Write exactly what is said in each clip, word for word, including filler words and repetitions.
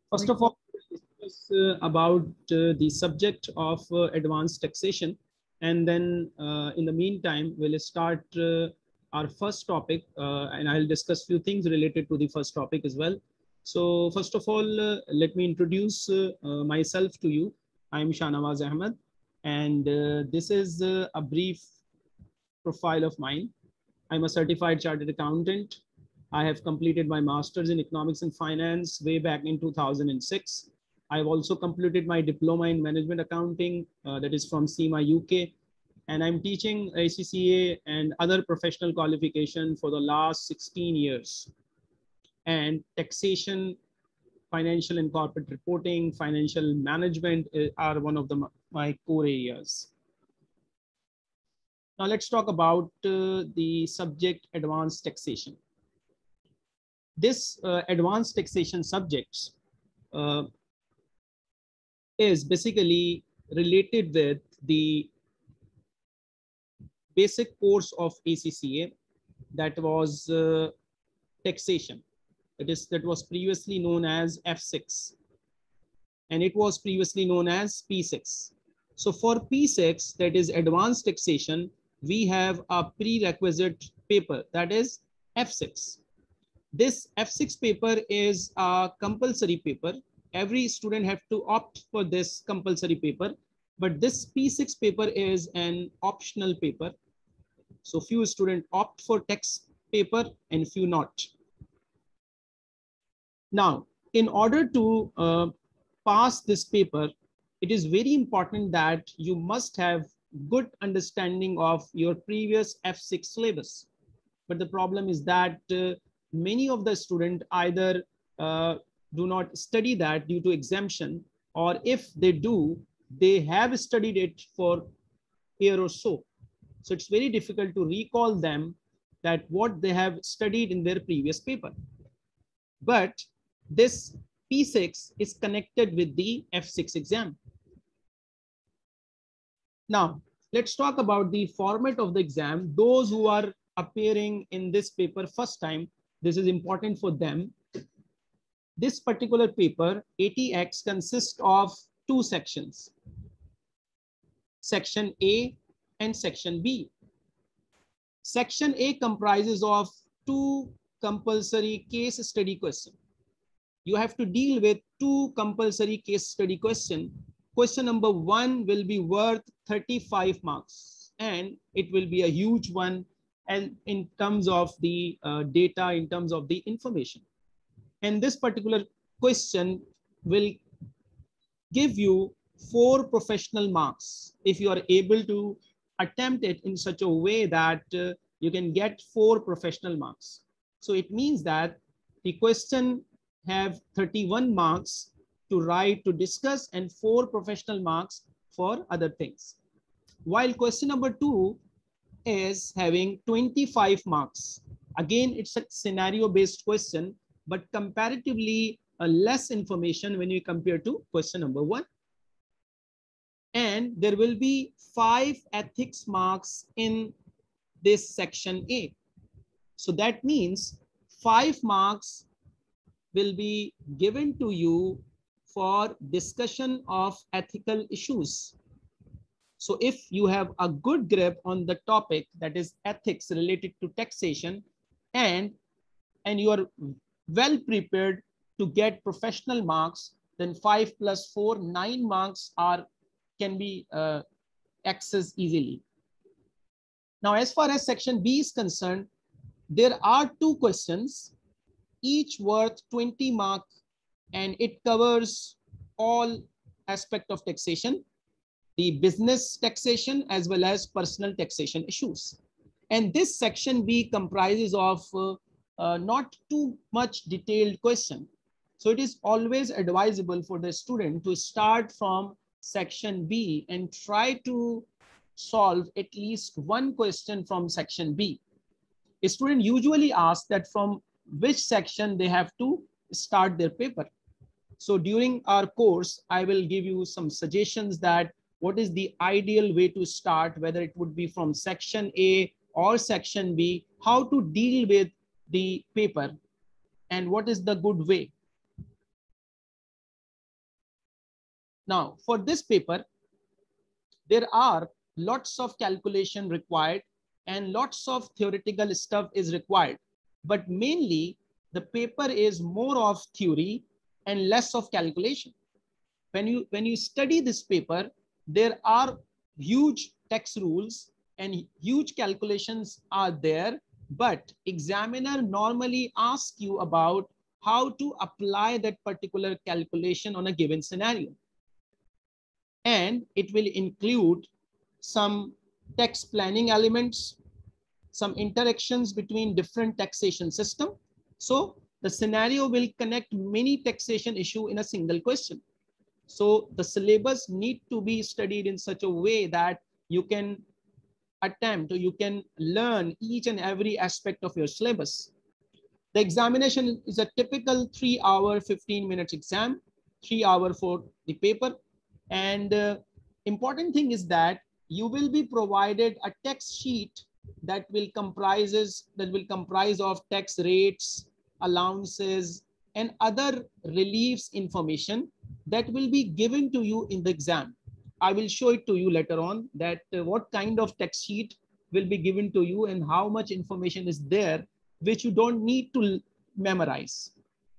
First of all, we'll discuss uh, about uh, the subject of uh, advanced taxation, and then uh, in the meantime, we'll start uh, our first topic, uh, and I'll discuss few things related to the first topic as well. So, first of all, uh, let me introduce uh, uh, myself to you. I'm Shanawaz Ahmed, and uh, this is uh, a brief profile of mine. I'm a certified chartered accountant. I have completed my master's in economics and finance way back in two thousand six. I've also completed my diploma in management accounting, uh, that is from SEMA U K. And I'm teaching A C C A and other professional qualification for the last sixteen years. And taxation, financial and corporate reporting, financial management uh, are one of the, my core areas. Now let's talk about uh, the subject advanced taxation. This uh, advanced taxation subjects uh, is basically related with the basic course of A C C A that was uh, taxation. It is that was previously known as F six, and it was previously known as P six. So for P six, that is advanced taxation, we have a prerequisite paper, that is F six. This F six paper is a compulsory paper. Every student have to opt for this compulsory paper, but this P six paper is an optional paper. So few students opt for tax paper and few not. Now, in order to uh, pass this paper, it is very important that you must have good understanding of your previous F six syllabus. But the problem is that uh, many of the students either uh, do not study that due to exemption, or if they do, they have studied it for a year or so. So it's very difficult to recall them that what they have studied in their previous paper. But this P six is connected with the F six exam. Now, let's talk about the format of the exam. Those who are appearing in this paper first time, this is important for them. This particular paper, A T X, consists of two sections, Section A and Section B. Section A comprises of two compulsory case study questions. You have to deal with two compulsory case study questions. Question number one will be worth thirty-five marks, and it will be a huge one, and in terms of the uh, data, in terms of the information. And this particular question will give you four professional marks if you are able to attempt it in such a way that uh, you can get four professional marks. So it means that the question have thirty-one marks to write, to discuss, and four professional marks for other things. While question number two is having twenty-five marks. Again, it's a scenario-based question, but comparatively uh, less information when you compare to question number one. And there will be five ethics marks in this section A. So that means five marks will be given to you for discussion of ethical issues. So if you have a good grip on the topic, that is ethics related to taxation, and, and you are well prepared to get professional marks, then five plus four, nine marks are can be uh, accessed easily. Now, as far as section B is concerned, there are two questions, each worth twenty marks, and it covers all aspects of taxation, the business taxation as well as personal taxation issues. And this section B comprises of uh, uh, not too much detailed question. So it is always advisable for the student to start from section B and try to solve at least one question from section B. A student usually asks that from which section they have to start their paper. So during our course, I will give you some suggestions that what is the ideal way to start, whether it would be from section A or section B, how to deal with the paper, and what is the good way. Now, for this paper, there are lots of calculation required and lots of theoretical stuff is required. But mainly, the paper is more of theory and less of calculation. When you, when you study this paper, there are huge tax rules and huge calculations are there, but examiner normally asks you about how to apply that particular calculation on a given scenario. And it will include some tax planning elements, some interactions between different taxation system. So the scenario will connect many taxation issue in a single question. So the syllabus need to be studied in such a way that you can attempt or you can learn each and every aspect of your syllabus. The examination is a typical three hour, fifteen minutes exam, three hour for the paper. And uh, important thing is that you will be provided a text sheet that will comprises that will comprise of tax rates, allowances, and other reliefs information that will be given to you in the exam. I will show it to you later on that uh, what kind of text sheet will be given to you and how much information is there which you don't need to memorize.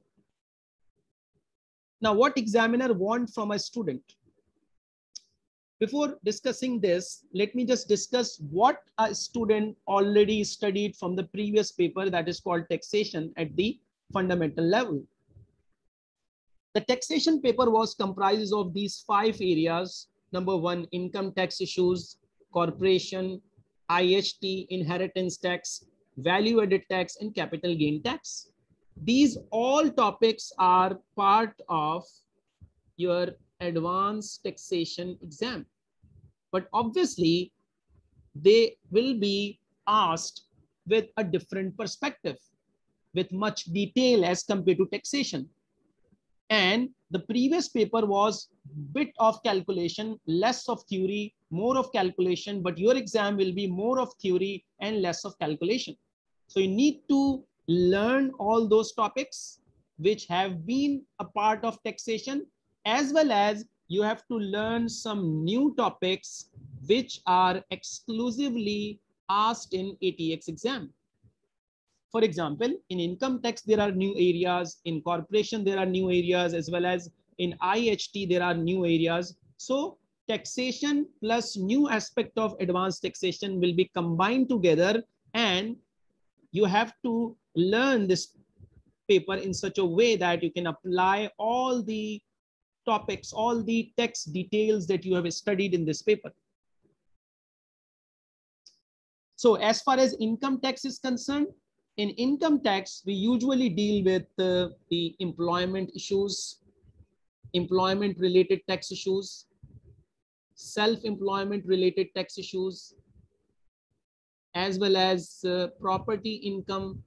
Now, what examiner wants from a student? Before discussing this, let me just discuss what a student already studied from the previous paper that is called taxation at the fundamental level. The taxation paper was comprised of these five areas. Number one, income tax issues, corporation, I H T, inheritance tax, value added tax, and capital gain tax. These all topics are part of your advanced taxation exam. But obviously, they will be asked with a different perspective, with much detail as compared to taxation. And the previous paper was bit of calculation, less of theory, more of calculation, but your exam will be more of theory and less of calculation. So you need to learn all those topics which have been a part of taxation, as well as you have to learn some new topics which are exclusively asked in A T X exam. For example, in income tax, there are new areas. In corporation, there are new areas, as well as in I H T, there are new areas. So taxation plus new aspect of advanced taxation will be combined together, and you have to learn this paper in such a way that you can apply all the topics, all the text details that you have studied in this paper. So as far as income tax is concerned, in income tax, we usually deal with uh, the employment issues, employment related tax issues, self-employment related tax issues, as well as uh, property income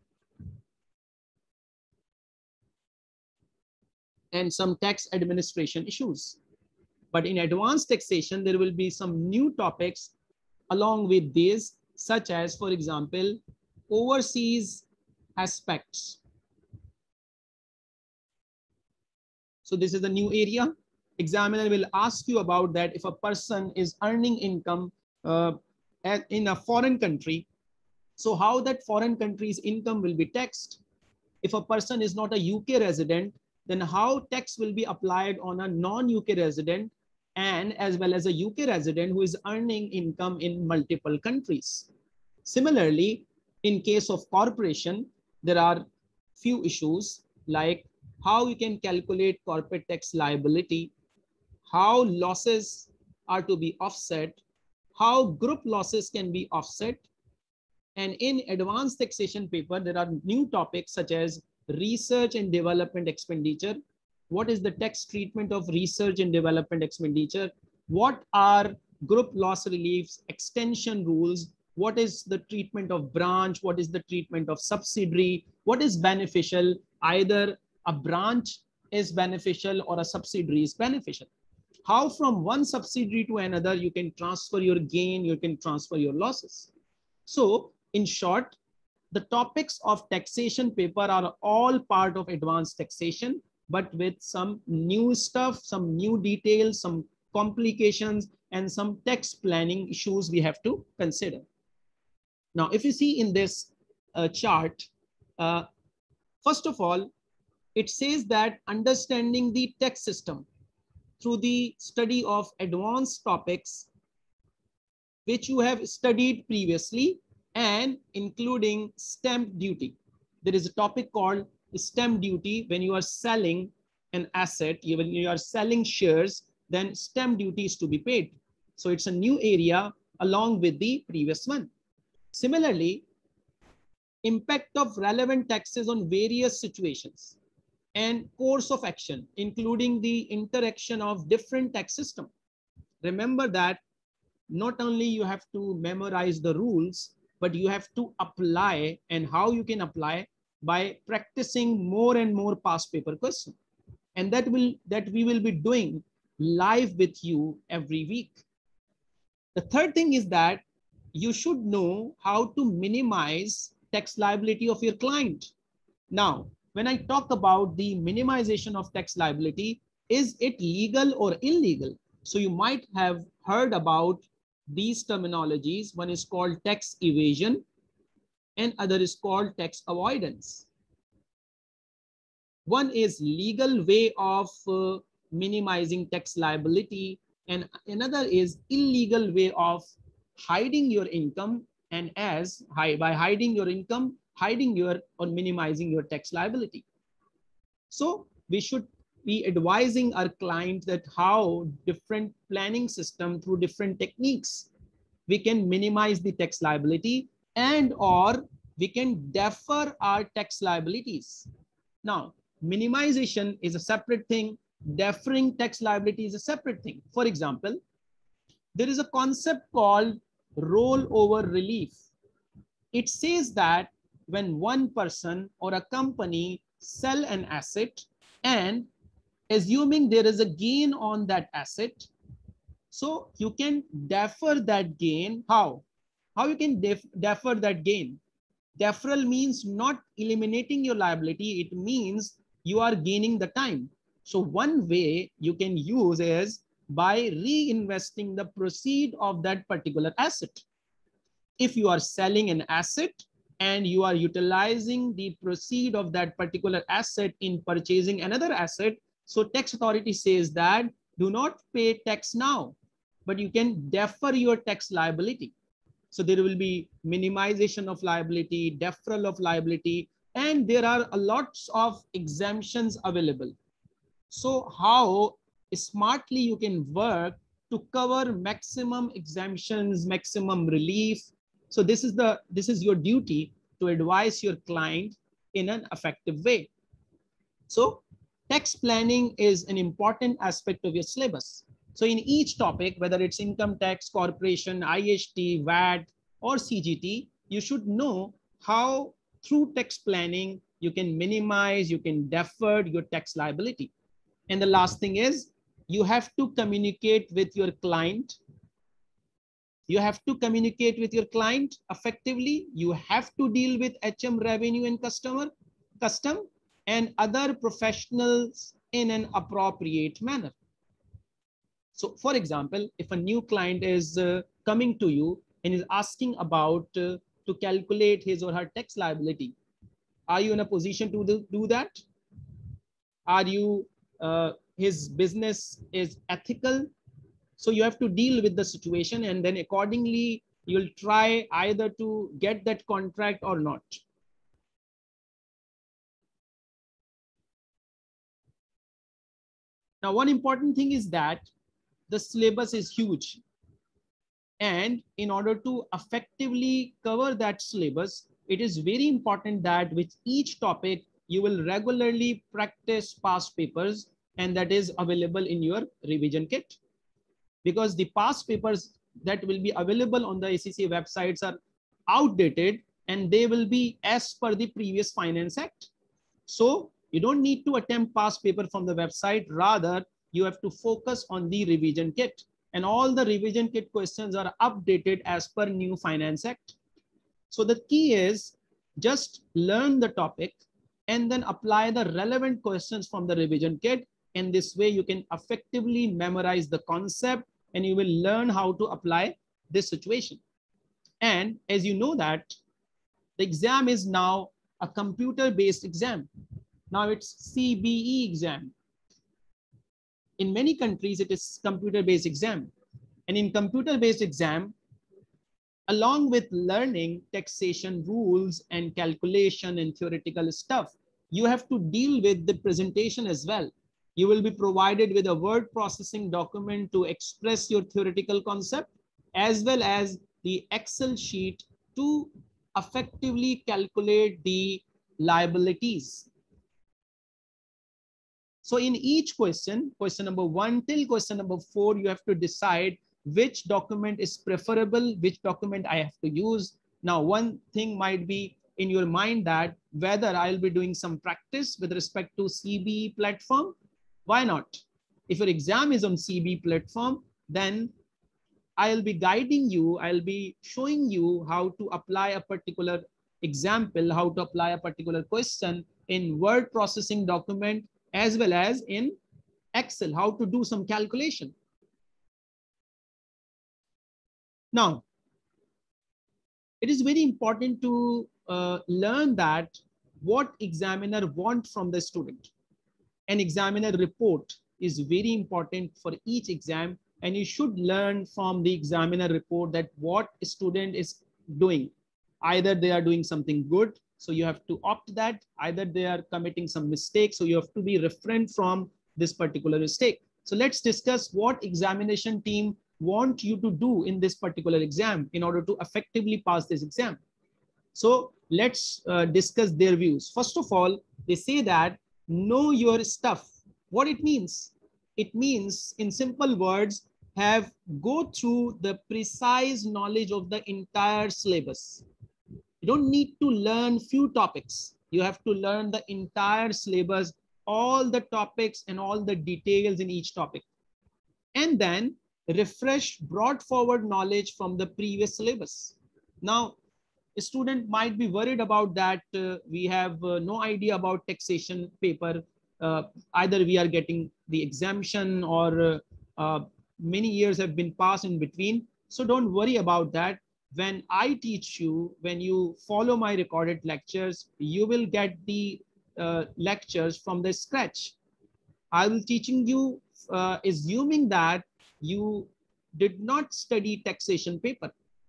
and some tax administration issues. But in advanced taxation, there will be some new topics along with these, such as, for example, overseas aspects. So this is a new area. Examiner will ask you about that. If a person is earning income uh, in a foreign country, so how that foreign country's income will be taxed. If a person is not a U K resident, then how tax will be applied on a non-U K resident and as well as a U K resident who is earning income in multiple countries. Similarly, in case of corporation, there are few issues like how you can calculate corporate tax liability, how losses are to be offset, how group losses can be offset. And in advanced taxation paper, there are new topics such as research and development expenditure. What is the tax treatment of research and development expenditure? What are group loss reliefs, extension rules? What is the treatment of branch? What is the treatment of subsidiary? What is beneficial? Either a branch is beneficial or a subsidiary is beneficial. How from one subsidiary to another you can transfer your gain, you can transfer your losses. So in short, the topics of taxation paper are all part of advanced taxation, but with some new stuff, some new details, some complications, and some text planning issues we have to consider. Now, if you see in this uh, chart, uh, first of all, it says that understanding the text system through the study of advanced topics which you have studied previously and including stamp duty. There is a topic called stamp duty. When you are selling an asset, when you are selling shares, then stamp duty is to be paid. So it's a new area along with the previous one. Similarly, impact of relevant taxes on various situations and course of action, including the interaction of different tax systems. Remember that not only you have to memorize the rules, but you have to apply, and how you can apply by practicing more and more past paper questions. And that will that we will be doing live with you every week. The third thing is that you should know how to minimize tax liability of your client. Now, when I talk about the minimization of tax liability, is it legal or illegal? So you might have heard about these terminologies. One is called tax evasion and other is called tax avoidance. One is legal way of uh, minimizing tax liability, and another is illegal way of hiding your income, and as by hiding your income, hiding your or minimizing your tax liability. So we should be advising our client that how different planning system through different techniques we can minimize the tax liability, and or we can defer our tax liabilities. Now, minimization is a separate thing. Deferring tax liability is a separate thing. For example, there is a concept called rollover relief. It says that when one person or a company sell an asset and assuming there is a gain on that asset, so you can defer that gain. How? How you can def defer that gain? Deferral means not eliminating your liability. It means you are gaining the time. So one way you can use is by reinvesting the proceed of that particular asset. If you are selling an asset and you are utilizing the proceed of that particular asset in purchasing another asset, so tax authority says that do not pay tax now, but you can defer your tax liability. So there will be minimization of liability, deferral of liability, and there are a lots of exemptions available. So how smartly you can work to cover maximum exemptions, maximum relief. So this is the this is your duty to advise your client in an effective way. So tax planning is an important aspect of your syllabus. So in each topic, whether it's income tax, corporation, I H T, V A T, or C G T, you should know how through tax planning you can minimize, you can defer your tax liability. And the last thing is you have to communicate with your client. You have to communicate with your client effectively. You have to deal with H M, revenue, and customer, custom, and other professionals in an appropriate manner. So for example, if a new client is uh, coming to you and is asking about uh, to calculate his or her tax liability, are you in a position to do, do that? Are you, uh, his business is ethical? So you have to deal with the situation, and then accordingly, you'll try either to get that contract or not. Now, one important thing is that the syllabus is huge. And in order to effectively cover that syllabus, it is very important that with each topic, you will regularly practice past papers, and that is available in your revision kit. Because the past papers that will be available on the A C C A websites are outdated and they will be as per the previous Finance Act. So you don't need to attempt past paper from the website. Rather, you have to focus on the revision kit. And all the revision kit questions are updated as per new Finance Act. So the key is just learn the topic, and then apply the relevant questions from the revision kit. And this way you can effectively memorize the concept and you will learn how to apply this situation. And as you know that the exam is now a computer-based exam. Now it's C B E exam. In many countries, it is computer-based exam. And in computer-based exam, along with learning taxation rules and calculation and theoretical stuff, you have to deal with the presentation as well. You will be provided with a word processing document to express your theoretical concept, as well as the Excel sheet to effectively calculate the liabilities. So in each question, question number one till question number four, you have to decide which document is preferable, which document I have to use. Now, one thing might be in your mind that whether I'll be doing some practice with respect to C B E platform. Why not? If your exam is on C B E platform, then I'll be guiding you, I'll be showing you how to apply a particular example, how to apply a particular question in word processing document, as well as in Excel, how to do some calculation. Now, it is very important to uh, learn that what examiner want from the student. An examiner report is very important for each exam, and you should learn from the examiner report that what a student is doing. Either they are doing something good, so you have to opt that. Either they are committing some mistakes, so you have to be refrained from this particular mistake. So let's discuss what examination team want you to do in this particular exam in order to effectively pass this exam. So let's uh, discuss their views. First of all, they say that know your stuff. What it means? It means, in simple words, have go through the precise knowledge of the entire syllabus. You don't need to learn few topics. You have to learn the entire syllabus, all the topics and all the details in each topic. And then refresh brought forward knowledge from the previous syllabus. Now, a student might be worried about that. Uh, we have uh, no idea about taxation paper. Uh, either we are getting the exemption or uh, uh, many years have been passed in between. So don't worry about that. When I teach you, when you follow my recorded lectures, you will get the uh, lectures from the scratch. I will teaching you uh, assuming that you did not study taxation paper.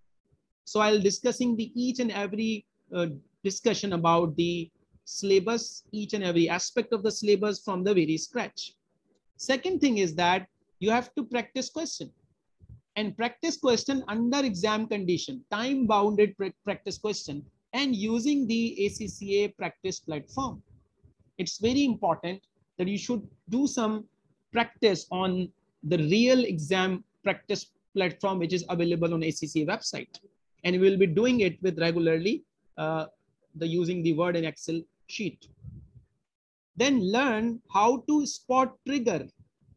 So I'll discussing the each and every uh, discussion about the syllabus, each and every aspect of the syllabus from the very scratch. Second thing is that you have to practice question and practice question under exam condition, time bounded practice question, and using the A C C A practice platform. It's very important that you should do some practice on the real exam practice platform, which is available on A C C A website. And we will be doing it with regularly uh, the using the Word and Excel sheet. Then learn how to spot trigger.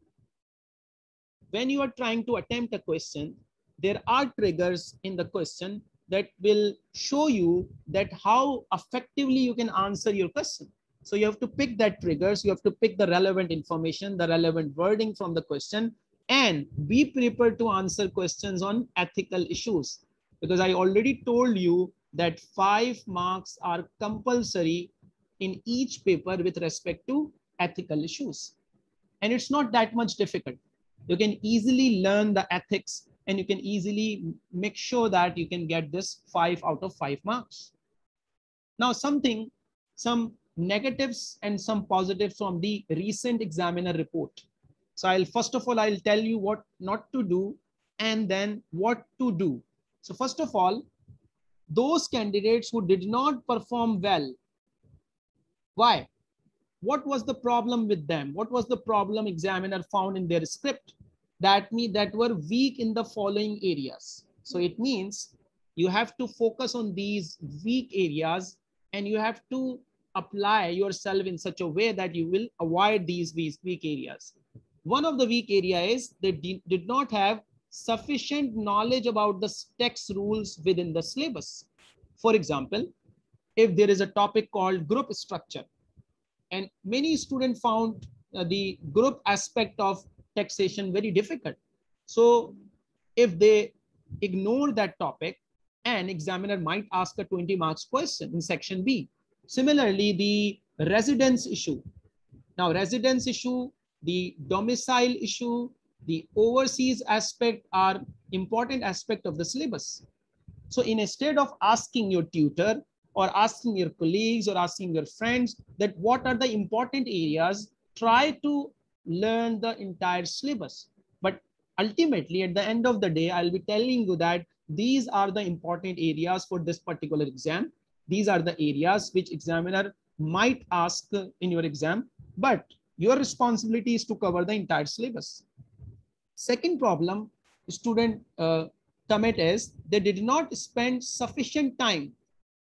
When you are trying to attempt a question, there are triggers in the question that will show you that how effectively you can answer your question. So you have to pick that triggers, you have to pick the relevant information, the relevant wording from the question, and be prepared to answer questions on ethical issues. Because I already told you that five marks are compulsory in each paper with respect to ethical issues. And it's not that much difficult. You can easily learn the ethics and you can easily make sure that you can get this five out of five marks. Now something, some negatives and some positives from the recent examiner report. So I'll first of all, I'll tell you what not to do and then what to do. So first of all, those candidates who did not perform well, why? What was the problem with them? What was the problem examiner found in their script? That means that were weak in the following areas. So it means you have to focus on these weak areas and you have to apply yourself in such a way that you will avoid these weak areas. One of the weak areas is they did not have sufficient knowledge about the tax rules within the syllabus. For example, if there is a topic called group structure, And many students found uh, the group aspect of taxation very difficult. So if they ignore that topic, an examiner might ask a twenty marks question in section B. Similarly, the residence issue. Now, residence issue, the domicile issue, the overseas aspect are important aspect of the syllabus. So instead of asking your tutor or asking your colleagues or asking your friends that what are the important areas, try to learn the entire syllabus. But ultimately, at the end of the day, I'll be telling you that these are the important areas for this particular exam. These are the areas which examiner might ask in your exam, but your responsibility is to cover the entire syllabus. Second problem student uh, commit is they did not spend sufficient time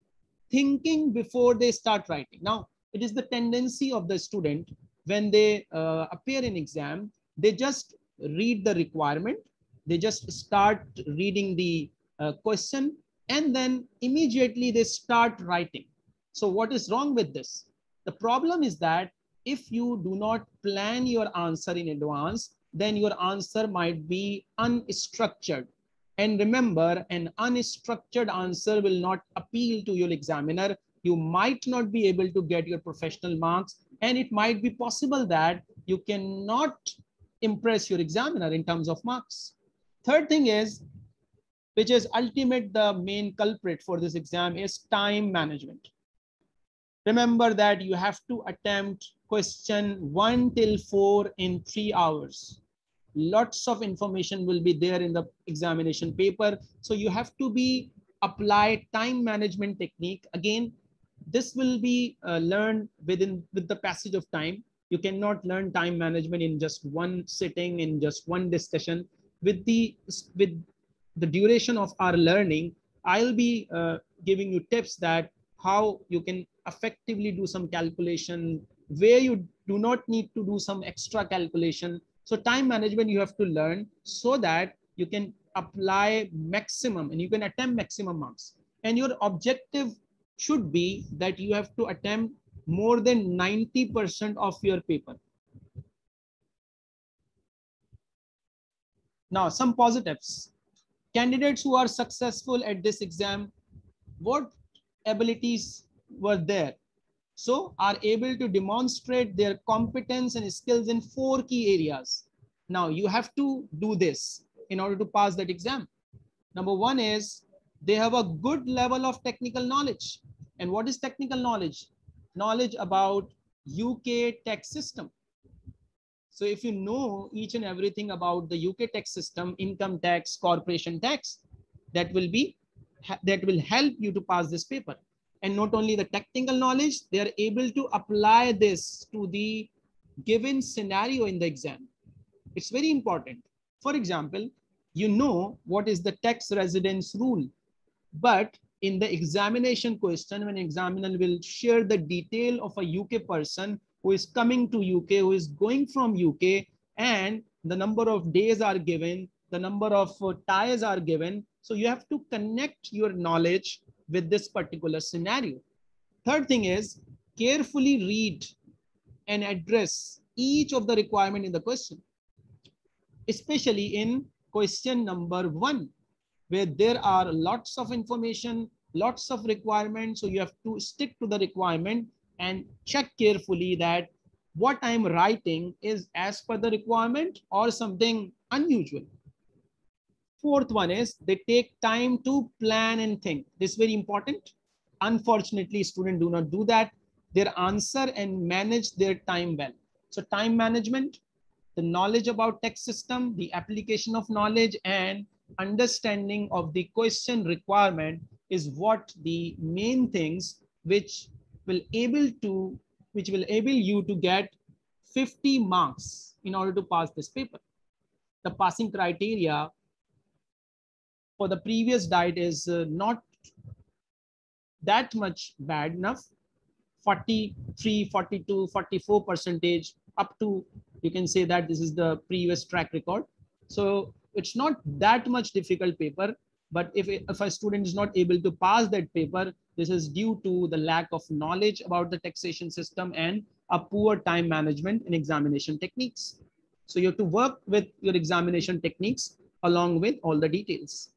thinking before they start writing. Now, it is the tendency of the student when they uh, appear in exam, they just read the requirement, they just start reading the uh, question, and then immediately they start writing. So what is wrong with this? The problem is that if you do not plan your answer in advance, then your answer might be unstructured. And remember, an unstructured answer will not appeal to your examiner. You might not be able to get your professional marks, and it might be possible that you cannot impress your examiner in terms of marks. Third thing is, which is ultimate the main culprit for this exam, is time management. Remember that you have to attempt question one till four in three hours. Lots of information will be there in the examination paper. So you have to be apply time management technique. Again, this will be uh, learned within with the passage of time. You cannot learn time management in just one sitting, in just one discussion. With the with the duration of our learning, I'll be uh, giving you tips that how you can effectively do some calculation, where you do not need to do some extra calculation. So time management you have to learn so that you can apply maximum and you can attempt maximum marks. And your objective should be that you have to attempt more than ninety percent of your paper. Now, some positives. Candidates who are successful at this exam, what abilities were there? So are able to demonstrate their competence and skills in four key areas. Now you have to do this in order to pass that exam. Number one is they have a good level of technical knowledge. And what is technical knowledge? Knowledge about U K tax system. So if you know each and everything about the U K tax system, income tax, corporation tax, that will be that will help you to pass this paper. And not only the technical knowledge, they are able to apply this to the given scenario in the exam. It's very important. For example, you know what is the tax residence rule, but in the examination question, when examiner will share the detail of a U K person who is coming to U K, who is going from U K, and the number of days are given, the number of uh, ties are given. So you have to connect your knowledge with this particular scenario. Third thing is carefully read and address each of the requirement in the question, especially in question number one, where there are lots of information, lots of requirements. So you have to stick to the requirement and check carefully that what I'm writing is as per the requirement or something unusual. Fourth one is they take time to plan and think. This is very important. Unfortunately, students do not do that. They answer and manage their time well. So time management, the knowledge about tax system, the application of knowledge, and understanding of the question requirement is what the main things which will able to which will enable you to get fifty marks in order to pass this paper. The passing criteria for the previous diet is uh, not that much bad enough. forty-three, forty-two, forty-four percentage up to, you can say that this is the previous track record. So it's not that much difficult paper, but if, if a student is not able to pass that paper, this is due to the lack of knowledge about the taxation system and a poor time management in examination techniques. So you have to work with your examination techniques along with all the details.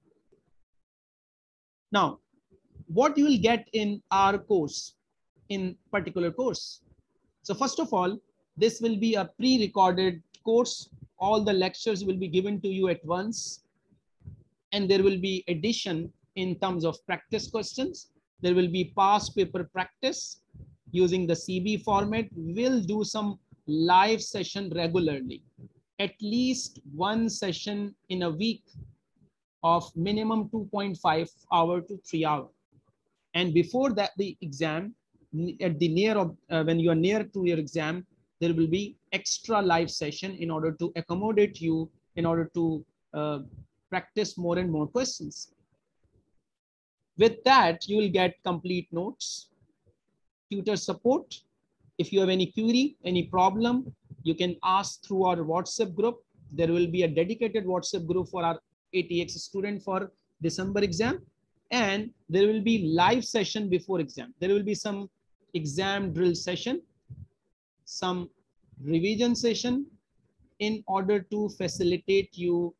Now, what you will get in our course, in particular course. So first of all, this will be a pre-recorded course. All the lectures will be given to you at once. And there will be addition in terms of practice questions. There will be past paper practice using the C B format. We'll do some live session regularly, at least one session in a week of minimum two point five hour to three hour. And before that, the exam, at the near of uh, when you are near to your exam, there will be extra live session in order to accommodate you, in order to uh, practice more and more questions. With that, you will get complete notes, tutor support. If you have any query, any problem, you can ask through our WhatsApp group. There will be a dedicated WhatsApp group for our A T X student for December exam. And there will be live session before exam. There will be some exam drill session, some revision session in order to facilitate you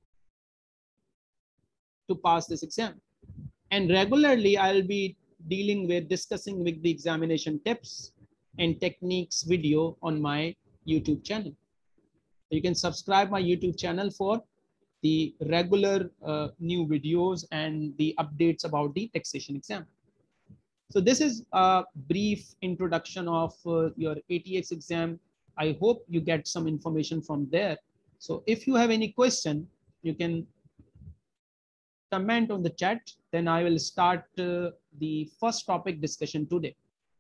to pass this exam. And regularly I'll be dealing with discussing with the examination tips and techniques video on my YouTube channel. You can subscribe my YouTube channel for the regular uh, new videos and the updates about the taxation exam. So this is a brief introduction of uh, your A T X exam. I hope you get some information from there. So if you have any question, you can comment on the chat. Then I will start uh, the first topic discussion today.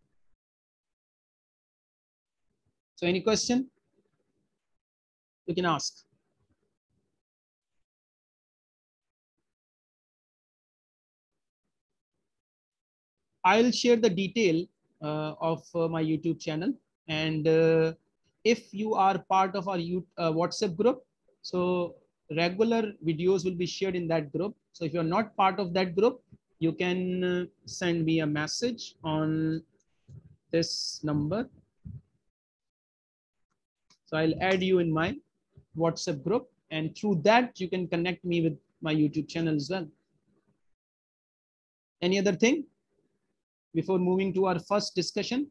So any question you can ask. I'll share the detail uh, of uh, my YouTube channel. And uh, if you are part of our YouTube, uh, WhatsApp group, so regular videos will be shared in that group. So if you're not part of that group, you can uh, send me a message on this number. So I'll add you in my WhatsApp group, and through that you can connect me with my YouTube channel as well. Any other thing before moving to our first discussion?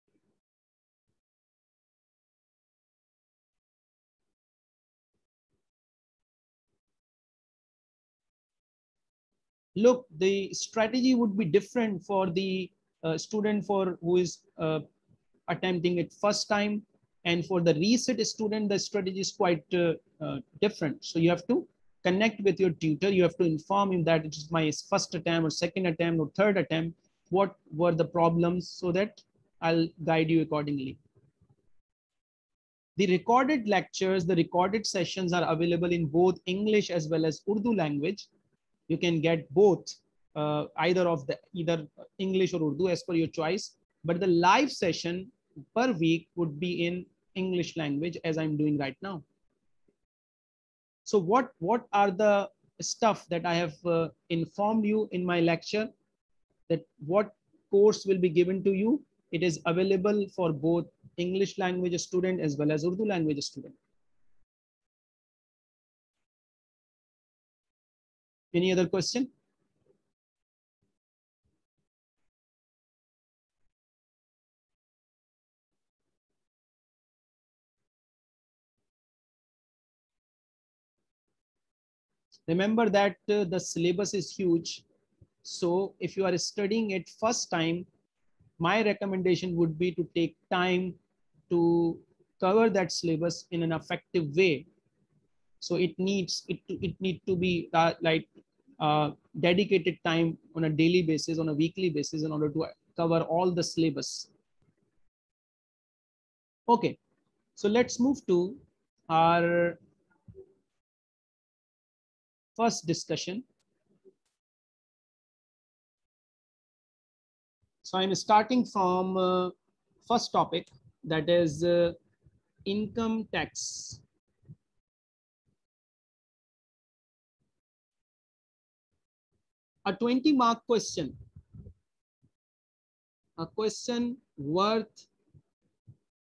Look, the strategy would be different for the uh, student for who is uh, attempting it first time, and for the reset student, the strategy is quite uh, uh, different. So you have to connect with your tutor. You have to inform him that it is my first attempt or second attempt or third attempt. What were the problems, so that I'll guide you accordingly. The recorded lectures, the recorded sessions are available in both English as well as Urdu language. You can get both, uh, either of the either English or Urdu as per your choice. But the live session per week would be in English language, as I'm doing right now. So what, what are the stuff that I have uh, informed you in my lecture, that what course will be given to you? It is available for both English language student as well as Urdu language student. Any other question? Remember that uh, the syllabus is huge. So if you are studying it first time, my recommendation would be to take time to cover that syllabus in an effective way. So it needs it to, it need to be uh, like uh, dedicated time on a daily basis, on a weekly basis, in order to cover all the syllabus. Okay, so let's move to our first discussion. So I'm starting from uh, first topic, that is uh, income tax. A twenty mark question, a question worth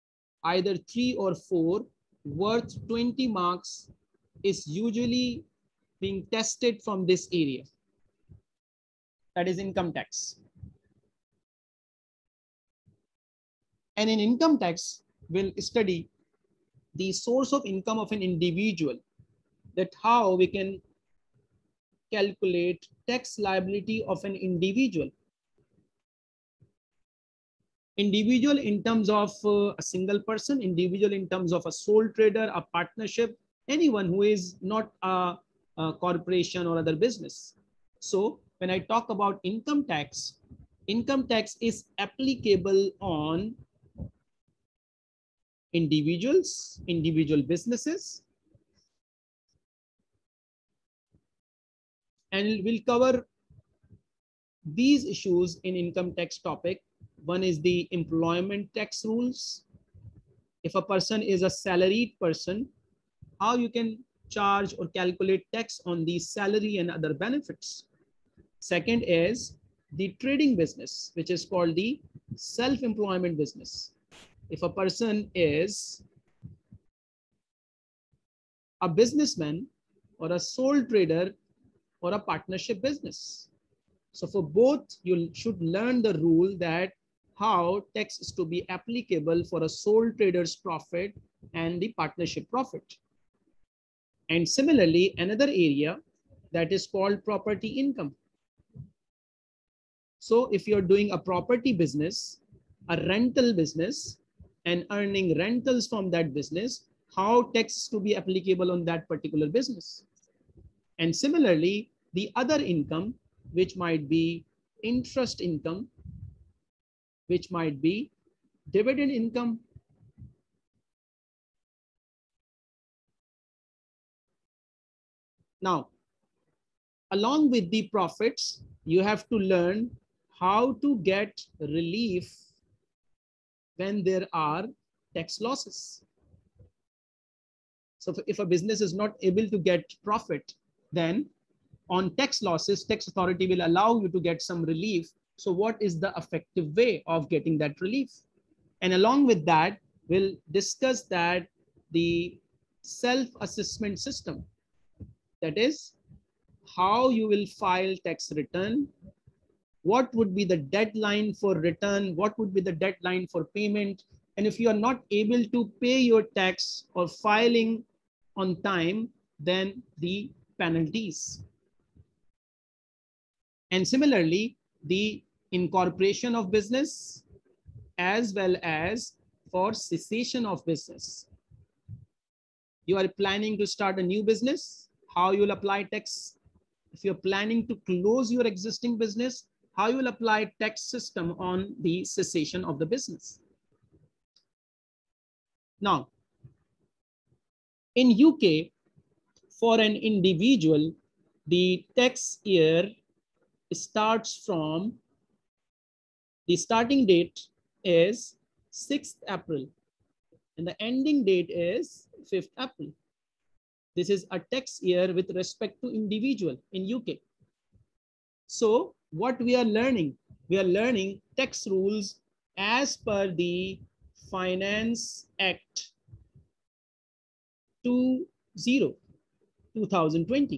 either three or four, worth twenty marks is usually being tested from this area. That is income tax. And in income tax, we'll study the source of income of an individual, that how we can calculate tax liability of an individual. Individual in terms of uh, a single person, individual in terms of a sole trader, a partnership, anyone who is not a, a corporation or other business. So when I talk about income tax, income tax is applicable on individuals, individual businesses, and we'll cover these issues in income tax topic. One is the employment tax rules. If a person is a salaried person, how you can charge or calculate tax on the salary and other benefits. Second is the trading business, which is called the self-employment business. If a person is a businessman or a sole trader or a partnership business. So for both, you should learn the rule that how tax is to be applicable for a sole trader's profit and the partnership profit. And similarly, another area that is called property income. So if you're doing a property business, a rental business, and earning rentals from that business, how tax is to be applicable on that particular business. And similarly, the other income, which might be interest income, which might be dividend income. Now, along with the profits, you have to learn how to get relief when there are tax losses. So if a business is not able to get profit, then on tax losses, tax authority will allow you to get some relief. So what is the effective way of getting that relief? And along with that, we'll discuss that the self-assessment system, that is how you will file tax return, what would be the deadline for return, what would be the deadline for payment, and if you are not able to pay your tax or filing on time, then the penalties. And similarly, the incorporation of business as well as for cessation of business. You are planning to start a new business, how you will apply tax. If you're planning to close your existing business, how you will apply tax system on the cessation of the business. Now, in U K, for an individual, the tax year starts from, the starting date is sixth April and the ending date is fifth April. This is a tax year with respect to individual in U K. So what we are learning, we are learning tax rules as per the Finance Act two thousand twenty.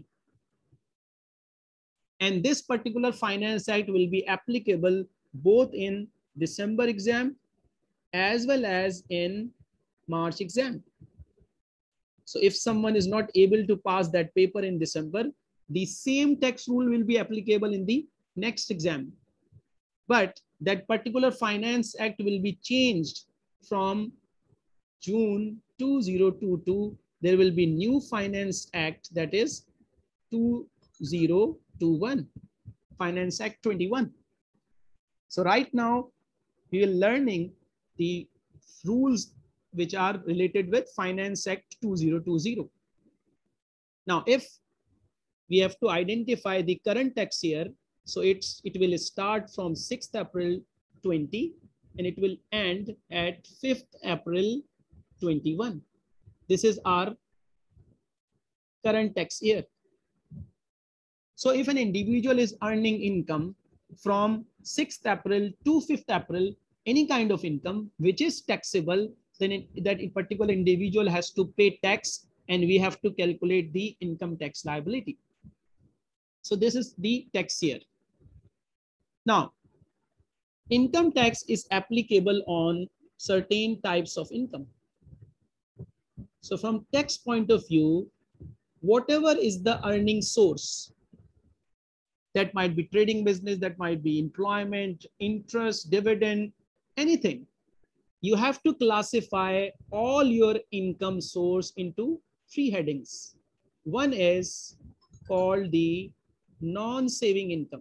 And this particular Finance Act will be applicable both in December exam as well as in March exam. So if someone is not able to pass that paper in December, the same tax rule will be applicable in the next exam. But that particular Finance Act will be changed from June two thousand twenty-two. There will be new Finance Act, that is two thousand twenty-one, Finance Act twenty-one. So right now we are learning the rules which are related with Finance Act two thousand twenty. Now, if we have to identify the current tax year, so it's it will start from sixth April twenty and it will end at fifth April twenty-one. This is our current tax year. So if an individual is earning income from sixth April to fifth April, any kind of income which is taxable, then it, that particular individual has to pay tax, and we have to calculate the income tax liability. So this is the tax year. Now, income tax is applicable on certain types of income. So from tax point of view, whatever is the earning source, that might be trading business, that might be employment, interest, dividend, anything, you have to classify all your income source into three headings. One is called the non-saving income.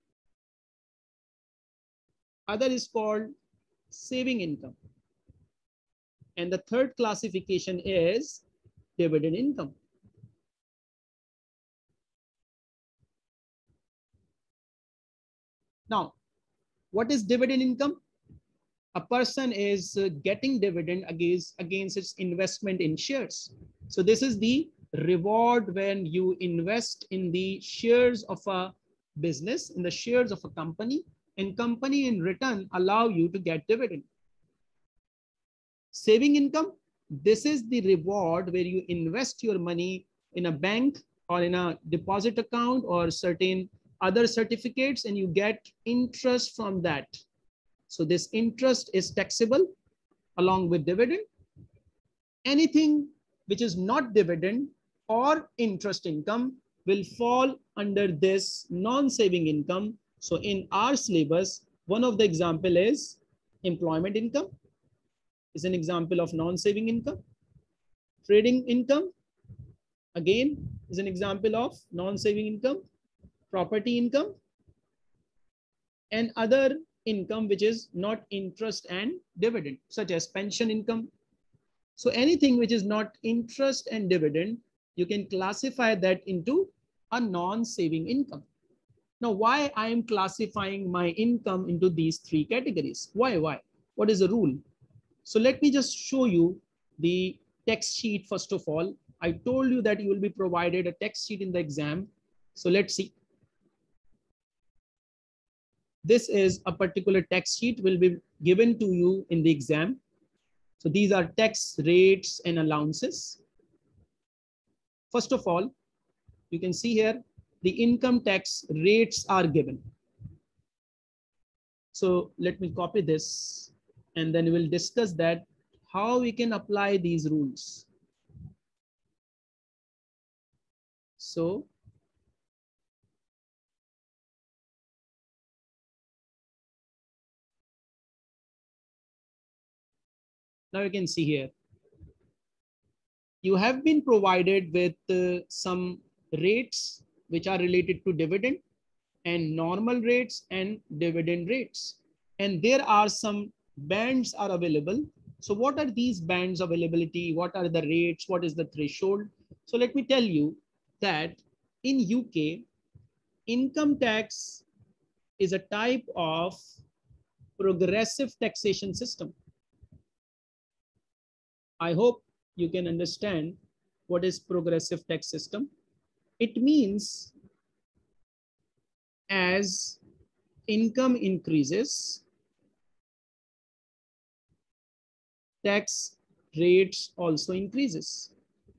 Other is called saving income. And the third classification is dividend income. Now, what is dividend income? A person is getting dividend against, against its investment in shares. So this is the reward when you invest in the shares of a business, in the shares of a company, and company in return allow you to get dividend. Saving income, this is the reward where you invest your money in a bank or in a deposit account or certain other certificates, and you get interest from that. So this interest is taxable along with dividend. Anything which is not dividend or interest income will fall under this non-saving income. So in our syllabus, one of the example is employment income is an example of non-saving income. Trading income, again, is an example of non-saving income. Property income, and other income which is not interest and dividend, such as pension income. So anything which is not interest and dividend, you can classify that into a non-saving income. Now, why I am classifying my income into these three categories? Why, why? What is the rule? So let me just show you the text sheet first of all. I told you that you will be provided a text sheet in the exam. So let's see. This is a particular tax sheet will be given to you in the exam. So these are tax rates and allowances. First of all, you can see here the income tax rates are given. So let me copy this and then we'll discuss that how we can apply these rules. So now you can see here, you have been provided with uh, some rates which are related to dividend and normal rates and dividend rates. And there are some bands are available. So what are these bands availability? What are the rates? What is the threshold? So let me tell you that in U K, income tax is a type of progressive taxation system. I hope you can understand what is progressive tax system. It means as income increases, tax rates also increases.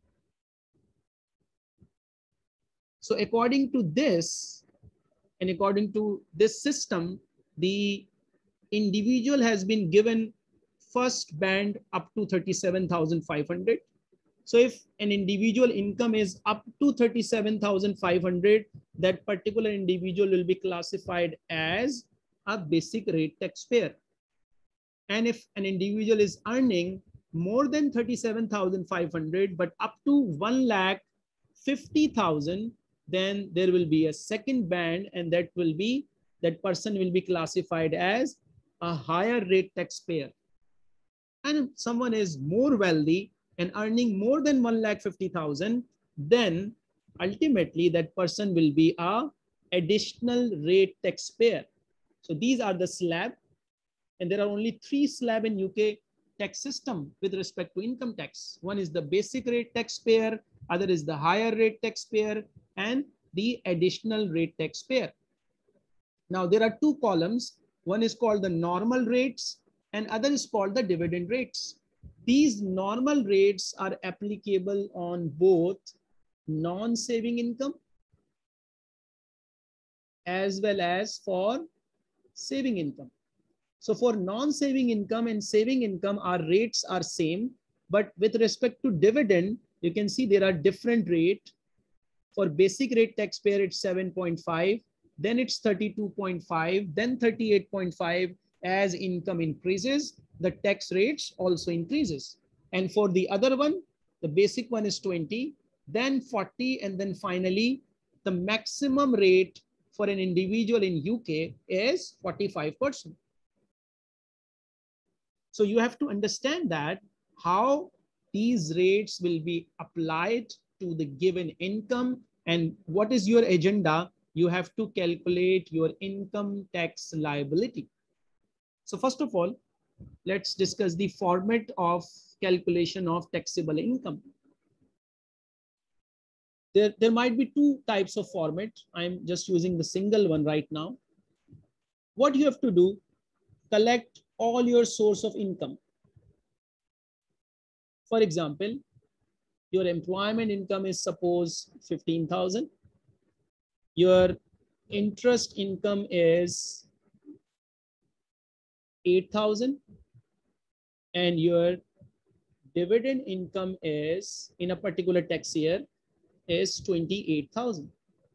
So according to this, and according to this system, the individual has been given first band up to thirty-seven thousand five hundred. So if an individual income is up to thirty-seven thousand five hundred, that particular individual will be classified as a basic rate taxpayer. And if an individual is earning more than thirty-seven thousand five hundred, but up to one lakh fifty thousand, then there will be a second band, and that will be, that person will be classified as a higher rate taxpayer. And if someone is more wealthy and earning more than one lakh fifty thousand, then ultimately that person will be a additional rate taxpayer. So these are the slab, and there are only three slab in U K tax system with respect to income tax. One is the basic rate taxpayer, other is the higher rate taxpayer, and the additional rate taxpayer. Now there are two columns. One is called the normal rates and other is called the dividend rates. these normal rates are applicable on both non-saving income as well as for saving income. So for non-saving income and saving income, our rates are same, but with respect to dividend, you can see there are different rates. For basic rate taxpayer, it's seven point five, then it's thirty-two point five, then thirty-eight point five. As income increases, the tax rates also increases. And for the other one, the basic one is twenty, then forty, and then finally, the maximum rate for an individual in U K is forty-five percent. So you have to understand that how these rates will be applied to the given income, and what is your agenda? You have to calculate your income tax liability. So first of all, let's discuss the format of calculation of taxable income. There, there might be two types of format. I'm just using the single one right now. What you have to do, collect all your source of income. For example, your employment income is suppose fifteen thousand. Your interest income is eight thousand. And your dividend income is, in a particular tax year, is twenty-eight thousand.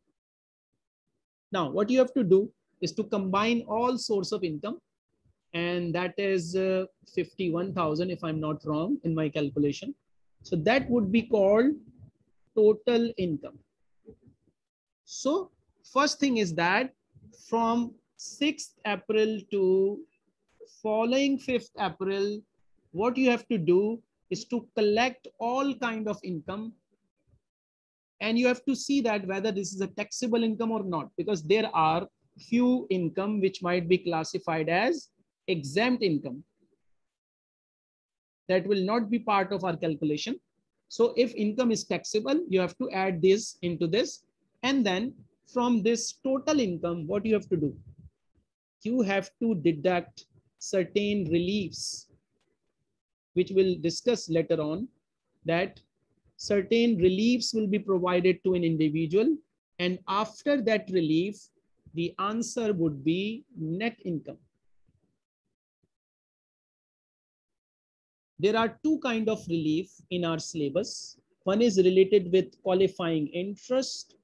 Now, what you have to do is to combine all source of income, and that is uh, fifty-one thousand if I'm not wrong in my calculation. So that would be called total income. So first thing is that from sixth April to following fifth April, what you have to do is to collect all kind of income, and you have to see that whether this is a taxable income or not, because there are few income which might be classified as exempt income that will not be part of our calculation. So if income is taxable, you have to add this into this, and then from this total income, what you have to do, you have to deduct certain reliefs, which we'll discuss later on, that certain reliefs will be provided to an individual, and after that relief, the answer would be net income. There are two kinds of relief in our syllabus. One is related with qualifying interest,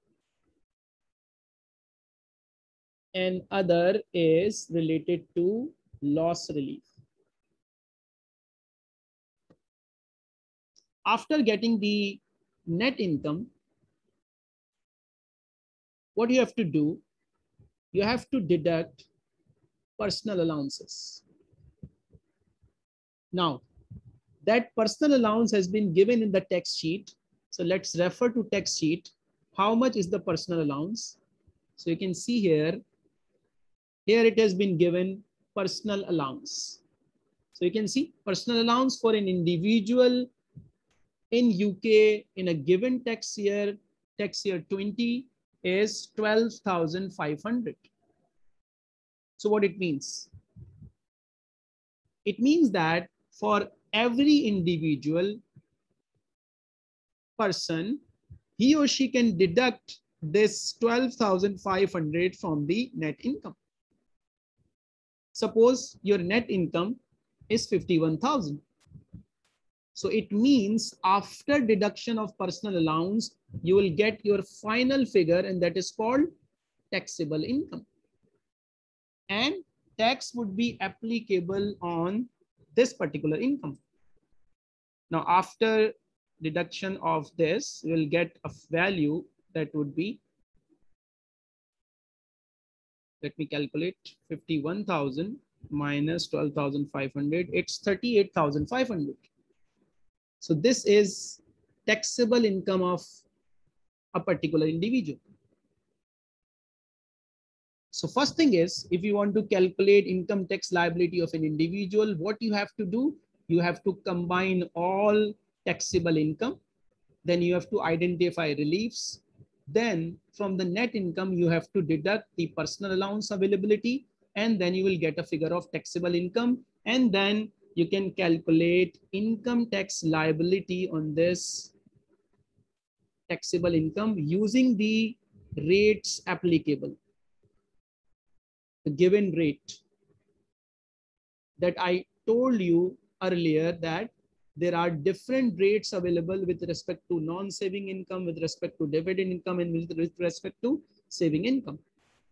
and other is related to loss relief. After getting the net income, what you have to do, you have to deduct personal allowances. Now, that personal allowance has been given in the text sheet. So let's refer to text sheet. How much is the personal allowance? So you can see here, here it has been given personal allowance. So you can see personal allowance for an individual in U K in a given tax year, tax year twenty, is twelve thousand five hundred. So what it means? It means that for every individual person, he or she can deduct this twelve thousand five hundred from the net income. Suppose your net income is fifty-one thousand. So it means after deduction of personal allowance, you will get your final figure, and that is called taxable income. And tax would be applicable on this particular income. Now, after deduction of this, you will get a value that would be, let me calculate, fifty-one thousand minus twelve thousand five hundred, it's thirty-eight thousand five hundred. So this is taxable income of a particular individual. So first thing is, if you want to calculate income tax liability of an individual, what you have to do, you have to combine all taxable income. Then you have to identify reliefs. Then from the net income, you have to deduct the personal allowance availability, and then you will get a figure of taxable income. And then you can calculate income tax liability on this taxable income using the rates applicable, the given rate that I told you earlier, that there are different rates available with respect to non-saving income, with respect to dividend income, and with respect to saving income.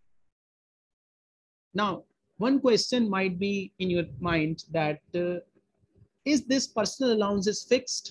Now, one question might be in your mind that uh, is this personal allowance is fixed?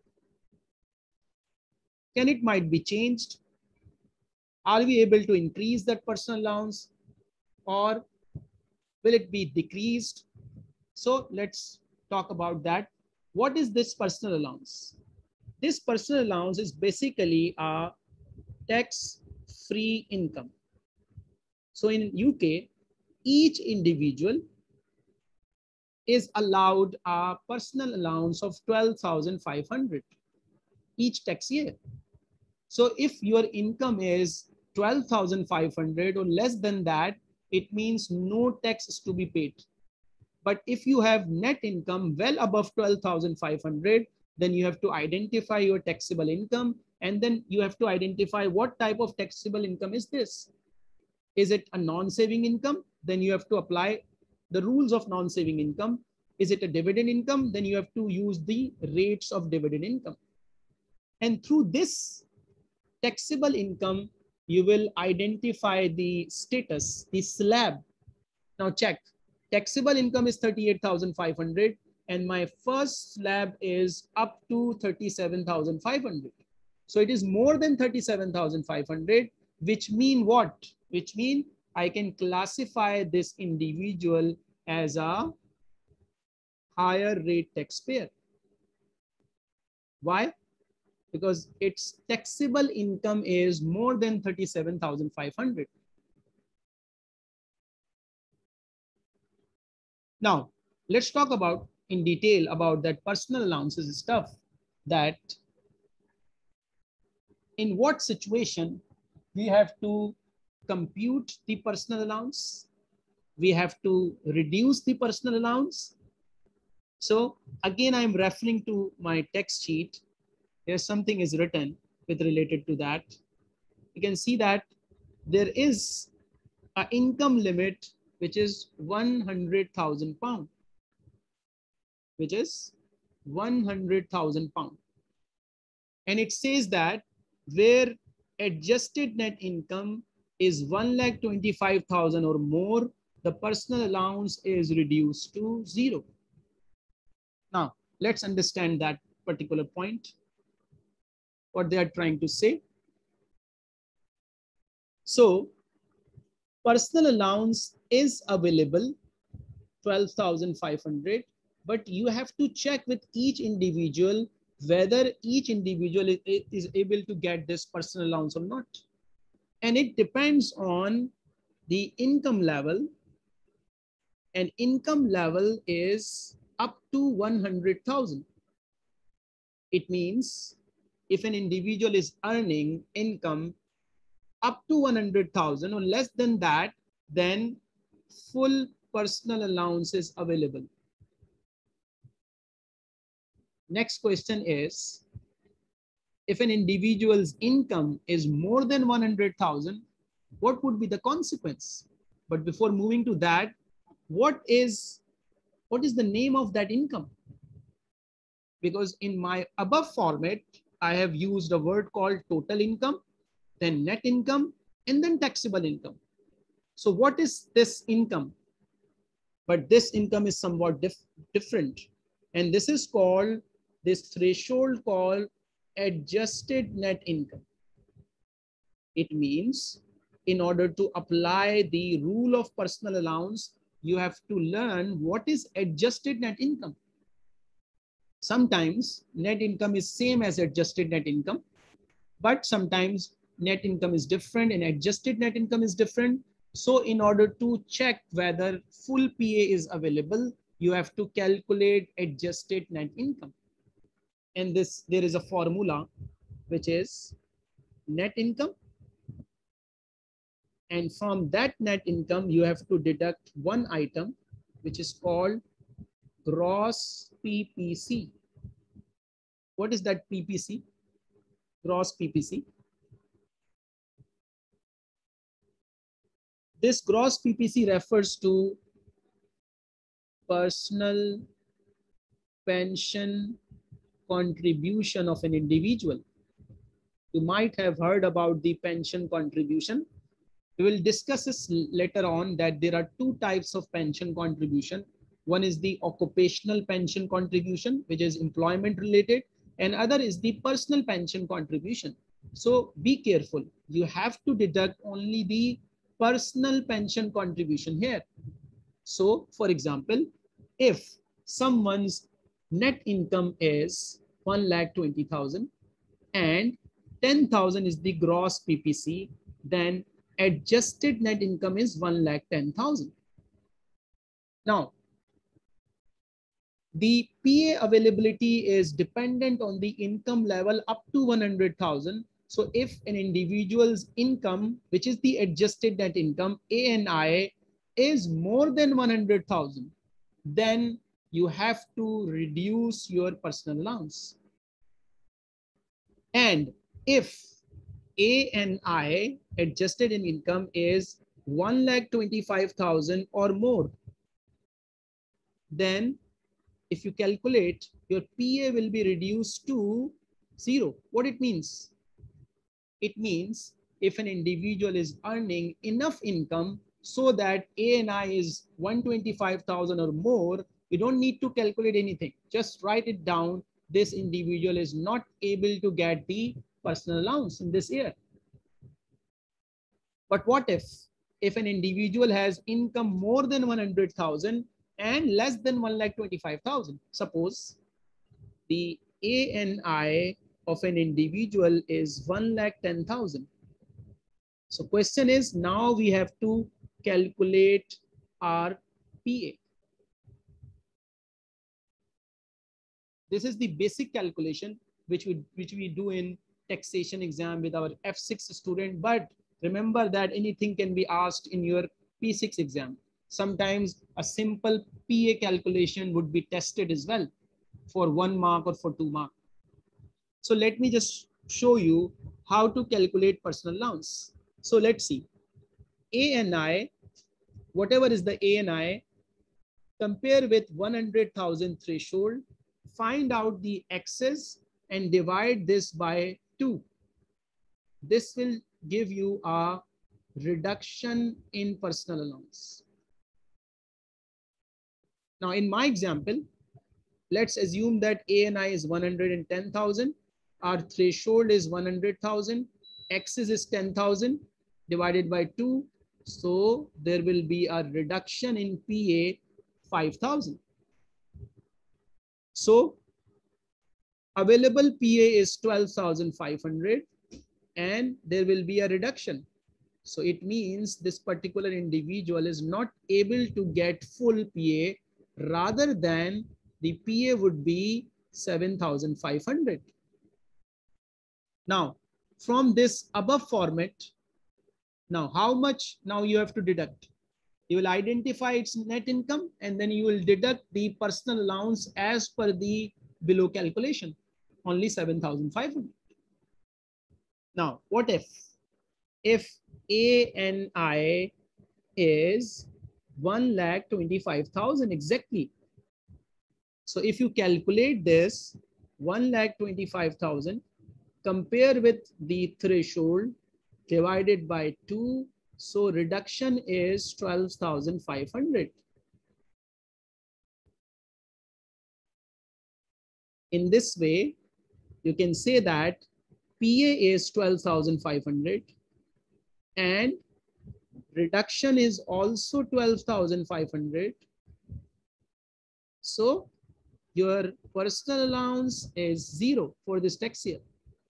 Can it might be changed? Are we able to increase that personal allowance, or will it be decreased? So let's talk about that. What is this personal allowance? This personal allowance is basically a tax-free income. So in U K, each individual is allowed a personal allowance of twelve thousand five hundred each tax year. So if your income is twelve thousand five hundred or less than that, it means no tax is to be paid. But if you have net income well above twelve thousand five hundred, then you have to identify your taxable income, and then you have to identify what type of taxable income is this. Is it a non-saving income? Then you have to apply the rules of non-saving income. Is it a dividend income? Then you have to use the rates of dividend income. And through this taxable income, you will identify the status, the slab. Now check, taxable income is thirty-eight thousand five hundred and my first slab is up to thirty-seven thousand five hundred. So it is more than thirty-seven thousand five hundred, which mean what? Which mean I can classify this individual as a higher rate taxpayer. Why? Because its taxable income is more than thirty-seven thousand five hundred. Now, let's talk about in detail about that personal allowances stuff, that in what situation we have to compute the personal allowance, we have to reduce the personal allowance. So again, I'm referring to my text sheet. Here something is written with related to that. You can see that there is an income limit which is one hundred thousand pound, which is one hundred thousand pound. And it says that where adjusted net income is one lakh twenty-five thousand or more, the personal allowance is reduced to zero. Now, let's understand that particular point, what they are trying to say. So, personal allowance is available twelve thousand five hundred, but you have to check with each individual whether each individual is, is able to get this personal allowance or not. And it depends on the income level, and income level is up to one hundred thousand. It means if an individual is earning income up to one hundred thousand or less than that, then full personal allowance is available. Next question is, if an individual's income is more than one hundred thousand, what would be the consequence? But before moving to that, what is, what is the name of that income? Because in my above format, I have used a word called total income, then net income, and then taxable income. So what is this income? But this income is somewhat dif different. And this is called, this threshold called adjusted net income. It means in order to apply the rule of personal allowance, you have to learn what is adjusted net income. Sometimes net income is same as adjusted net income, but sometimes net income is different and adjusted net income is different. So in order to check whether full P A is available, you have to calculate adjusted net income. And this, there is a formula which is net income. And from that net income, you have to deduct one item, which is called gross P P C. What is that P P C? Gross P P C. This gross P P C refers to personal pension contribution of an individual. You might have heard about the pension contribution. We will discuss this later on, that there are two types of pension contribution. One is the occupational pension contribution, which is employment related, and other is the personal pension contribution. So be careful. You have to deduct only the personal pension contribution here. So for example, if someone's net income is one lakh twenty thousand and ten thousand is the gross P P C, then adjusted net income is one lakh ten thousand. Now, the P A availability is dependent on the income level up to one hundred thousand. So if an individual's income, which is the adjusted net income, A N I, is more than one hundred thousand, then you have to reduce your personal allowance. And if A N I, adjusted in income, is one lakh twenty-five thousand or more, then if you calculate, your P A will be reduced to zero. What it means? It means if an individual is earning enough income so that A N I is one hundred twenty-five thousand or more, you don't need to calculate anything. Just write it down. This individual is not able to get the personal allowance in this year. But what if, if an individual has income more than one hundred thousand and less than one lakh twenty-five thousand? Suppose the A N I of an individual is one lakh ten thousand. So question is, now we have to calculate our P A. This is the basic calculation which we, which we do in taxation exam with our F six student. But remember that anything can be asked in your P six exam. Sometimes a simple P A calculation would be tested as well for one mark or for two mark. So let me just show you how to calculate personal allowance. So let's see. A N I, whatever is the A N I, compare with one hundred thousand threshold, find out the excess and divide this by two. This will give you a reduction in personal allowance. Now in my example, let's assume that A N I is one hundred ten thousand. Our threshold is one hundred thousand. Excess is ten thousand divided by two. So there will be a reduction in P A five thousand. So available P A is twelve thousand five hundred and there will be a reduction. So it means this particular individual is not able to get full P A, rather than the P A would be seven thousand five hundred. Now, from this above format, now how much now you have to deduct? You will identify its net income and then you will deduct the personal allowance as per the below calculation, only seven thousand five hundred. Now, what if, if A N I is one lakh twenty-five thousand exactly? So if you calculate this, one lakh twenty-five thousand, compare with the threshold divided by two, so reduction is twelve thousand five hundred. In this way, you can say that P A is twelve thousand five hundred and reduction is also twelve thousand five hundred. So your personal allowance is zero for this tax year.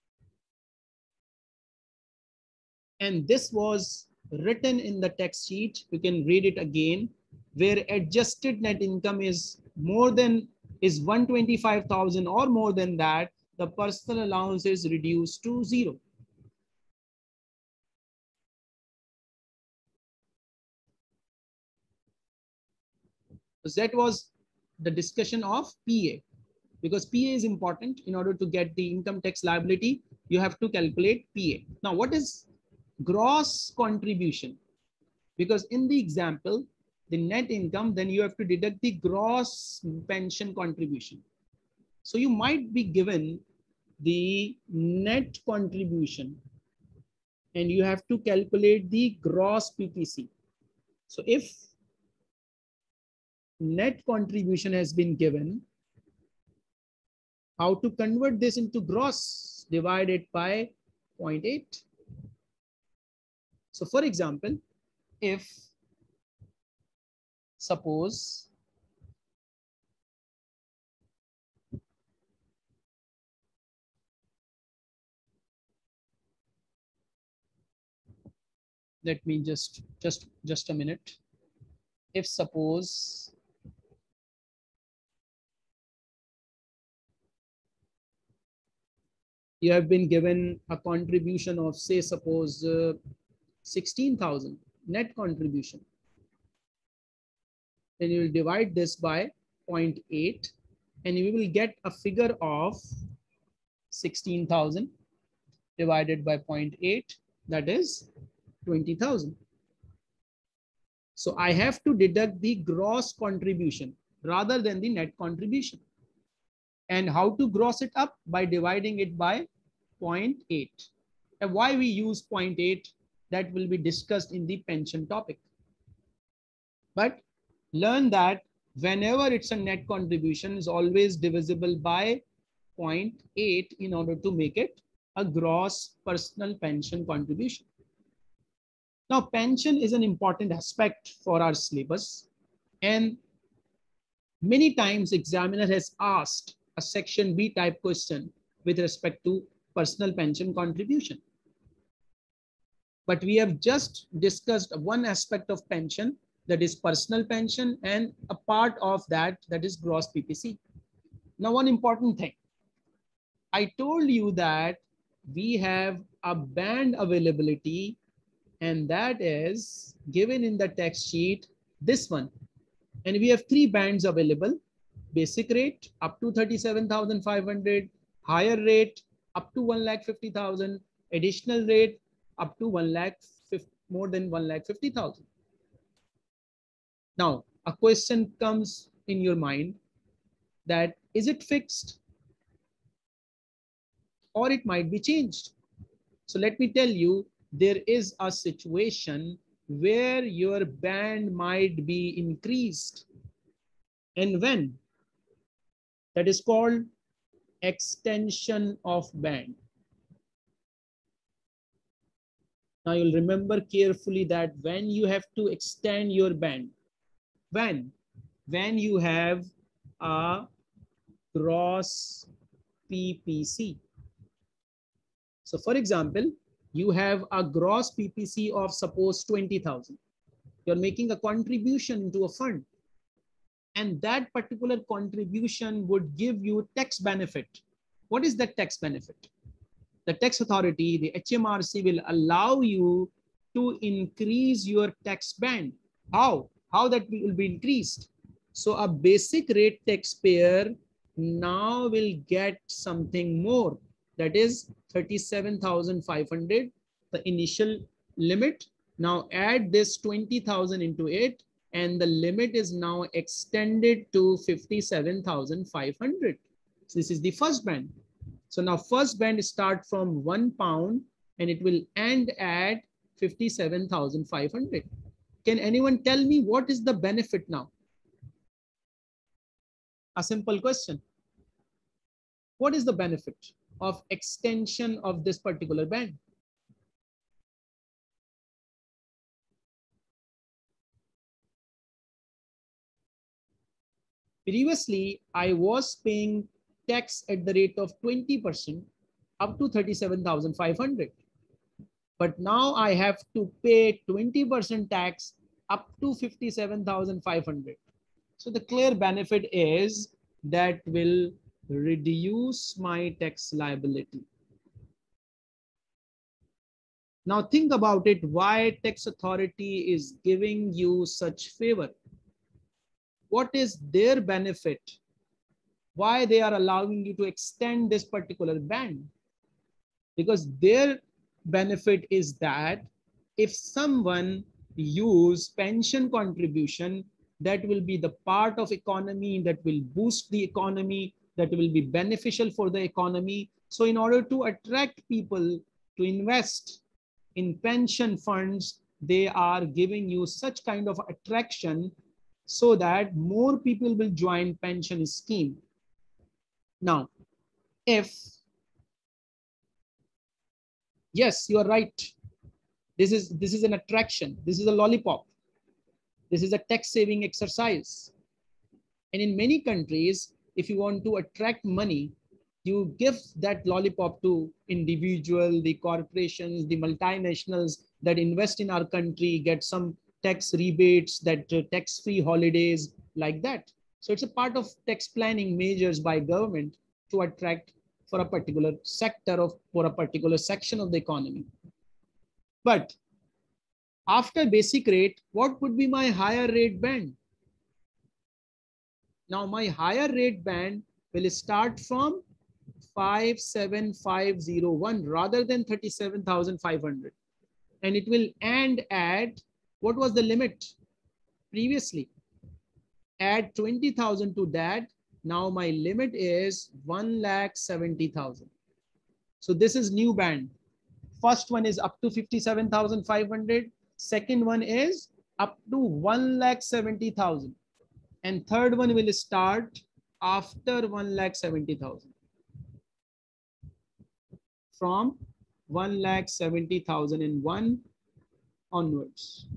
And this was written in the text sheet. You can read it again, where adjusted net income is more than is one hundred twenty-five thousand or more than that, the personal allowance is reduced to zero. So that was the discussion of P A, because P A is important. In order to get the income tax liability, you have to calculate P A. Now, what is gross contribution? Because in the example, the net income, then you have to deduct the gross pension contribution. So you might be given the net contribution and you have to calculate the gross P P C. So if net contribution has been given, how to convert this into gross? Divided by zero point eight. So for example, if suppose let me just just just a minute. If suppose you have been given a contribution of, say, suppose uh, sixteen thousand net contribution, then you will divide this by zero point eight and you will get a figure of sixteen thousand divided by zero point eight, that is twenty thousand. So I have to deduct the gross contribution rather than the net contribution. And how to gross it up? By dividing it by zero point eight. And why we use zero point eight, that will be discussed in the pension topic. But learn that whenever it's a net contribution, is always divisible by zero point eight in order to make it a gross personal pension contribution. Now, pension is an important aspect for our syllabus, and many times examiner has asked a section B type question with respect to personal pension contribution. But we have just discussed one aspect of pension, that is personal pension, and a part of that, that is gross P P C. Now, one important thing, I told you that we have a band availability, and that is given in the text sheet, this one. And we have three bands available: basic rate up to thirty-seven thousand five hundred, higher rate up to one lakh fifty thousand, additional rate up to one lakh, more than one lakh fifty thousand. Now, a question comes in your mind that is it fixed or it might be changed? So let me tell you, there is a situation where your band might be increased. And when? That is called extension of band. Now you'll remember carefully that when you have to extend your band, when? When you have a gross P P C. So for example, you have a gross P P C of suppose twenty thousand. You're making a contribution into a fund, and that particular contribution would give you tax benefit. What is that tax benefit? The tax authority, the H M R C, will allow you to increase your tax band. How? How that will be increased? So a basic rate taxpayer now will get something more, that is thirty-seven thousand five hundred, the initial limit. Now add this twenty thousand into it, and the limit is now extended to fifty-seven thousand five hundred. So this is the first band. So now first band start from one pound and it will end at fifty-seven thousand five hundred. Can anyone tell me what is the benefit now? A simple question. What is the benefit of extension of this particular band? Previously, I was paying tax at the rate of twenty percent up to thirty-seven thousand five hundred. But now I have to pay twenty percent tax up to fifty-seven thousand five hundred. So the clear benefit is that will reduce my tax liability. Now think about it, why tax authority is giving you such favor. what is their benefit? Why they are allowing you to extend this particular band? Because their benefit is that if someone use pension contribution, that will be the part of economy that will boost the economy, that will be beneficial for the economy. So in order to attract people to invest in pension funds, they are giving you such kind of attraction so that more people will join pension scheme. Now, if, yes, you are right. This is, this is an attraction. This is a lollipop. This is a tax saving exercise. And in many countries, if you want to attract money, you give that lollipop to individual, the corporations, the multinationals that invest in our country, get some tax rebates, that uh, tax-free holidays, like that. So it's a part of tax planning measures by government to attract for a particular sector of, for a particular section of the economy. But after basic rate, what would be my higher rate band? Now my higher rate band will start from five seven five zero one rather than thirty-seven thousand five hundred. And it will end at, what was the limit previously? Add twenty thousand to that. Now my limit is one lakh seventy thousand. So this is new band. First one is up to fifty-seven thousand five hundred. Second one is up to one lakh seventy thousand. And third one will start after one lakh seventy thousand. From one lakh seventy thousand one onwards.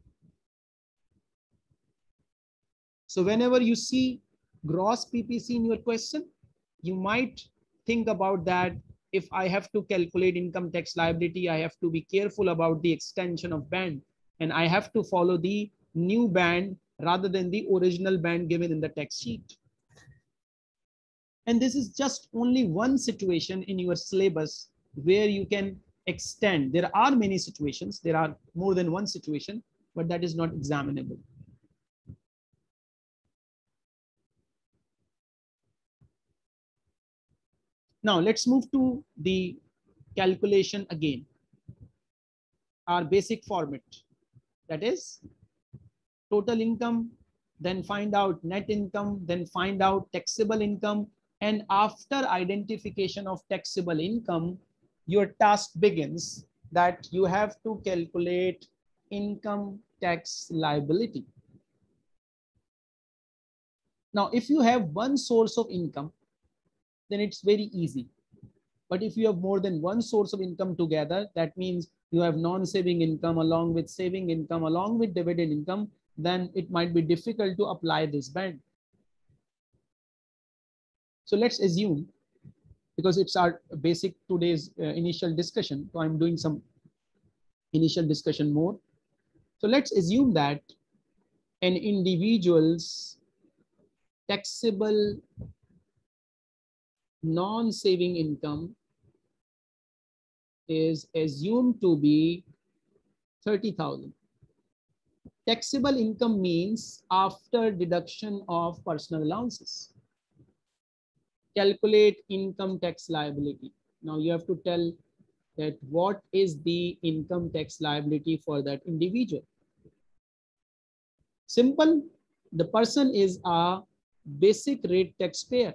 So whenever you see gross P P C in your question, you might think about that. If I have to calculate income tax liability, I have to be careful about the extension of band, and I have to follow the new band rather than the original band given in the text sheet. And this is just only one situation in your syllabus where you can extend. There are many situations, there are more than one situation, but that is not examinable. Now let's move to the calculation again. Our basic format, that is total income, then find out net income, then find out taxable income. And after identification of taxable income, your task begins that you have to calculate income tax liability. Now, if you have one source of income, then it's very easy. But if you have more than one source of income together, that means you have non-saving income along with saving income, along with dividend income, then it might be difficult to apply this band. So let's assume, because it's our basic today's uh, initial discussion, so I'm doing some initial discussion more. So let's assume that an individual's taxable non-saving income is assumed to be thirty thousand. Taxable income means after deduction of personal allowances. Calculate income tax liability. Now you have to tell that what is the income tax liability for that individual. Simple, the person is a basic rate taxpayer.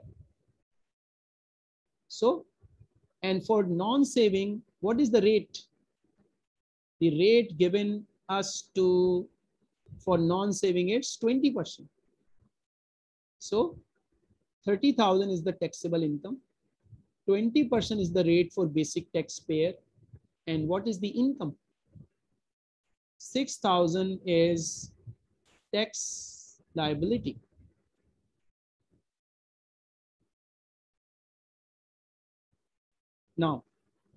So, and for non-saving, what is the rate? The rate given us to for non-saving, it's twenty percent. So thirty thousand is the taxable income. twenty percent is the rate for basic taxpayer. And what is the income? six thousand is tax liability. Now,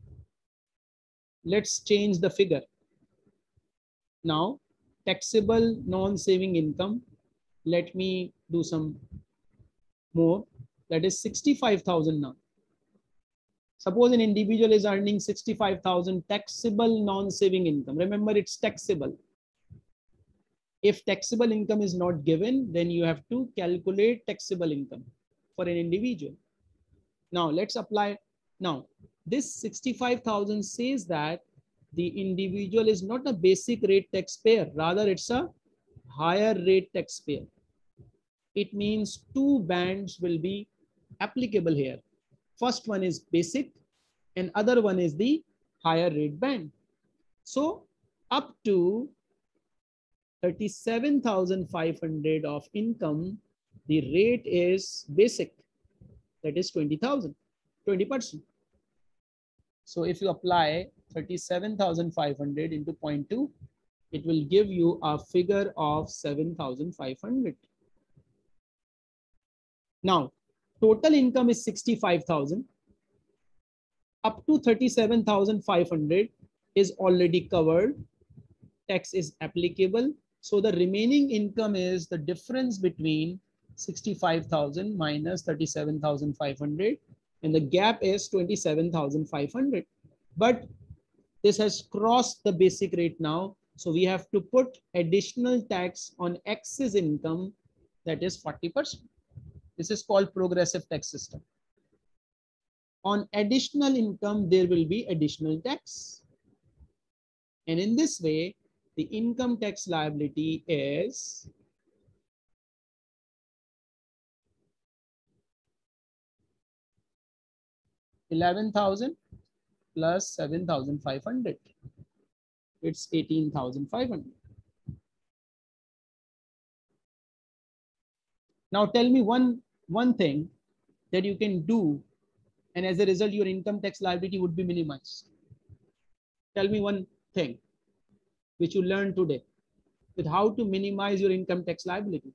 let's change the figure. Now, taxable non-saving income, let me do some more, that is sixty-five thousand now. Suppose an individual is earning sixty-five thousand taxable non-saving income. Remember, it's taxable. If taxable income is not given, then you have to calculate taxable income for an individual. Now let's apply. Now this sixty-five thousand says that the individual is not a basic rate taxpayer, rather it's a higher rate taxpayer. It means two bands will be applicable here. First one is basic and other one is the higher rate band. So up to thirty-seven thousand five hundred of income, the rate is basic, that is twenty thousand, twenty percent. So if you apply thirty-seven thousand five hundred into zero point two, it will give you a figure of seven thousand five hundred. Now, total income is sixty-five thousand. Up to thirty-seven thousand five hundred is already covered. Tax is applicable. So the remaining income is the difference between sixty-five thousand minus thirty-seven thousand five hundred, and the gap is twenty-seven thousand five hundred. But this has crossed the basic rate now. So we have to put additional tax on excess income, that is forty percent. This is called progressive tax system. On additional income, there will be additional tax. And in this way, the income tax liability is eleven thousand plus seven thousand five hundred. It's eighteen thousand five hundred. Now tell me one, one thing that you can do, and as a result, your income tax liability would be minimized. Tell me one thing which you learned today with how to minimize your income tax liability.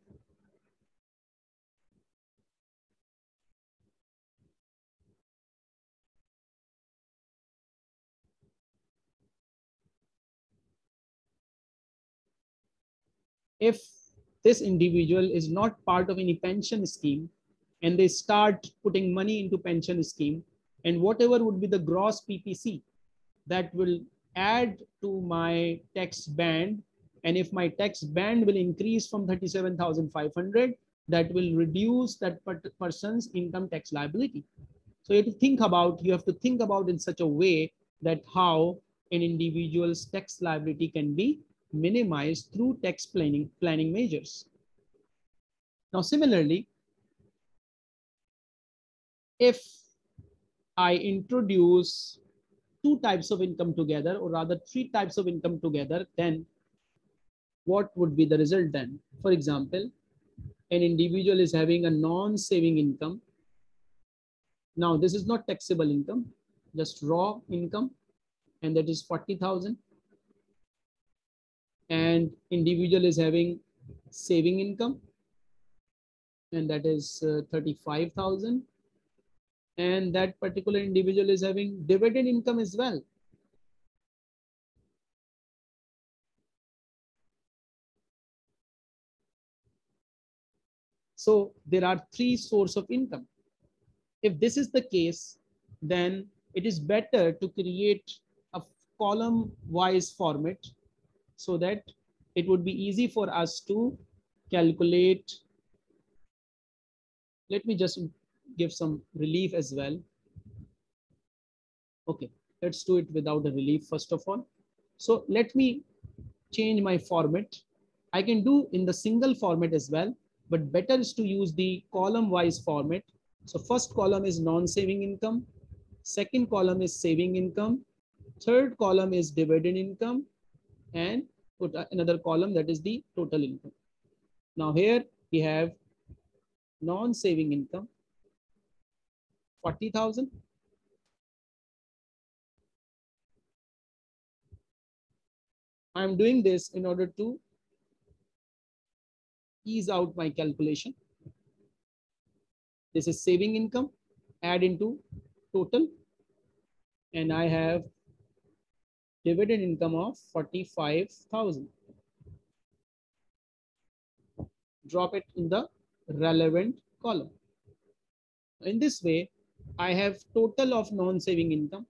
If this individual is not part of any pension scheme and they start putting money into pension scheme, and whatever would be the gross P P C that will add to my tax band, and if my tax band will increase from thirty-seven thousand five hundred, that will reduce that person's income tax liability. So you have to think about, you have to think about in such a way that how an individual's tax liability can be minimized through tax planning, planning measures. Now, similarly, if I introduce two types of income together, or rather three types of income together, then what would be the result then? For example, an individual is having a non-saving income. Now, this is not taxable income, just raw income, and that is forty thousand. And individual is having saving income, and that is uh, thirty-five thousand. And that particular individual is having dividend income as well. So there are three sources of income. If this is the case, then it is better to create a column wise format so that it would be easy for us to calculate. Let me just give some relief as well. Okay, let's do it without a relief first of all. So let me change my format. I can do in the single format as well, but better is to use the column wise format. So first column is non-saving income. Second column is saving income. Third column is dividend income, and put another column that is the total income. Now here we have non-saving income, forty thousand. I'm doing this in order to ease out my calculation. This is saving income, add into total, and I have dividend income of forty-five thousand. Drop it in the relevant column. In this way, I have total of non-saving income,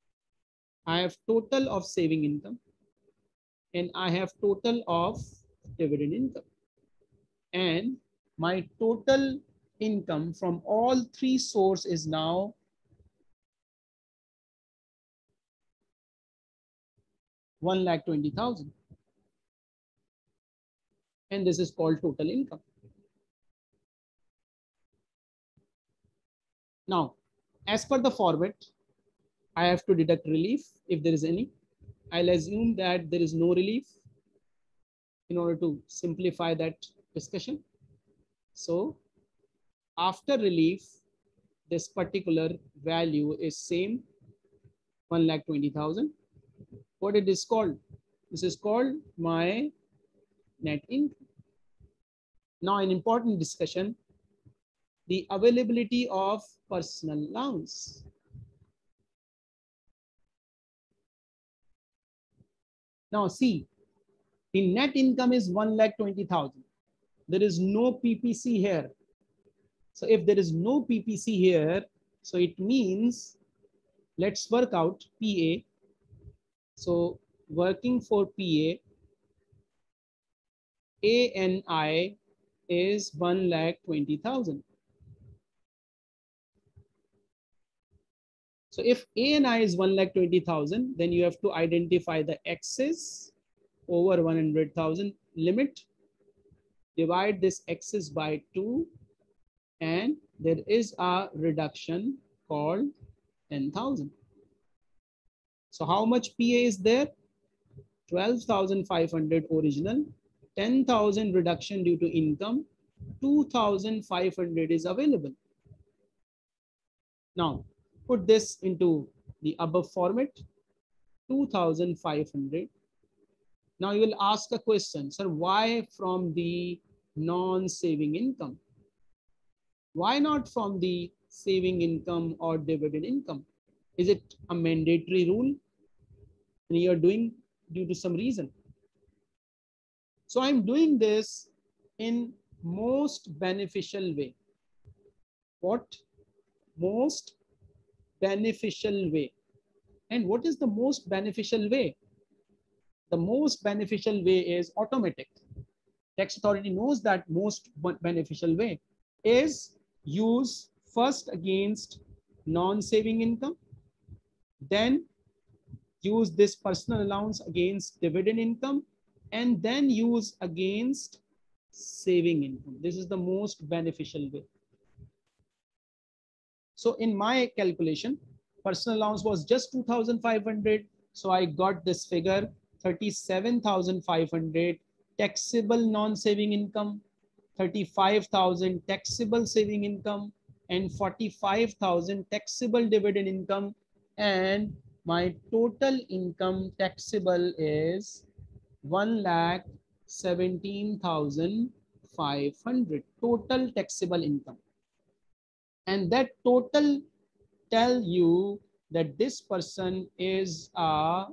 I have total of saving income, and I have total of dividend income. And my total income from all three sources is now one lakh twenty thousand. And this is called total income. Now, as per the format, I have to deduct relief if there is any. I'll assume that there is no relief in order to simplify that discussion. So after relief, this particular value is same, one lakh twenty thousand. What it is called? This is called my net income. Now, an important discussion, the availability of personal allowance. Now see, the net income is one lakh twenty thousand. There is no P P C here. So if there is no P P C here, so it means, let's work out P A. So working for P A, A N I is one lakh twenty thousand. So if A N I is one lakh twenty thousand, then you have to identify the excess over one hundred thousand limit, divide this excess by two, and there is a reduction called ten thousand. So how much P A is there? twelve thousand five hundred original, ten thousand reduction due to income, two thousand five hundred is available. Now, put this into the above format, two thousand five hundred. Now you will ask a question, sir, why from the non-saving income? Why not from the saving income or dividend income? Is it a mandatory rule and you're doing due to some reason? So I'm doing this in most beneficial way. What? Most beneficial way. And what is the most beneficial way? The most beneficial way is automatic. Tax authority knows that most beneficial way is use first against non-saving income, then use this personal allowance against dividend income, and then use against saving income. This is the most beneficial way. So in my calculation, personal allowance was just two thousand five hundred. So I got this figure, thirty-seven thousand five hundred taxable non-saving income, thirty-five thousand taxable saving income, and forty-five thousand taxable dividend income. And my total income taxable is one lakh seventeen thousand five hundred total taxable income. And that total tell you that this person is a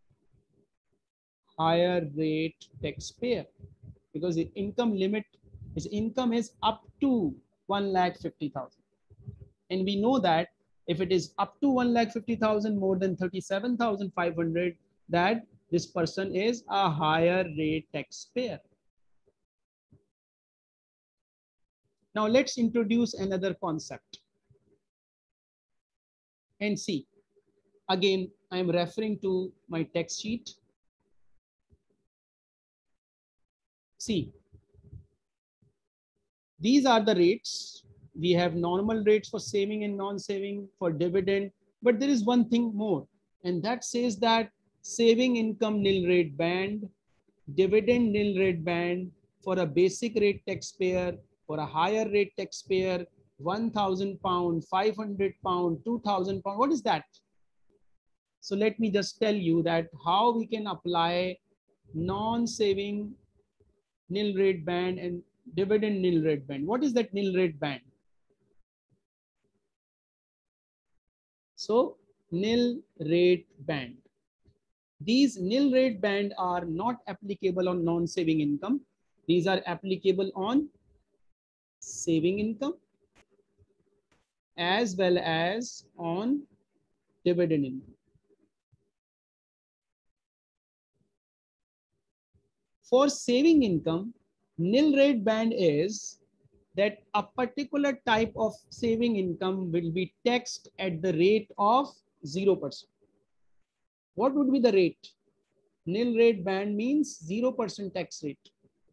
higher rate taxpayer because the income limit, his income is up to one lakh fifty thousand. And we know that if it is up to one lakh fifty thousand, more than thirty-seven thousand five hundred, that this person is a higher rate taxpayer. Now let's introduce another concept. And see, again, I am referring to my text sheet. See, these are the rates. We have normal rates for saving and non-saving, for dividend, but there is one thing more, and that says that saving income nil rate band, dividend nil rate band for a basic rate taxpayer, for a higher rate taxpayer, one thousand pound, five hundred pound, two thousand pound. What is that? So let me just tell you that how we can apply non-saving nil rate band and dividend nil rate band. What is that nil rate band? So nil rate band. These nil rate band are not applicable on non-saving income. These are applicable on saving income as well as on dividend income. For saving income, nil rate band is that a particular type of saving income will be taxed at the rate of zero percent. What would be the rate? Nil rate band means zero percent tax rate.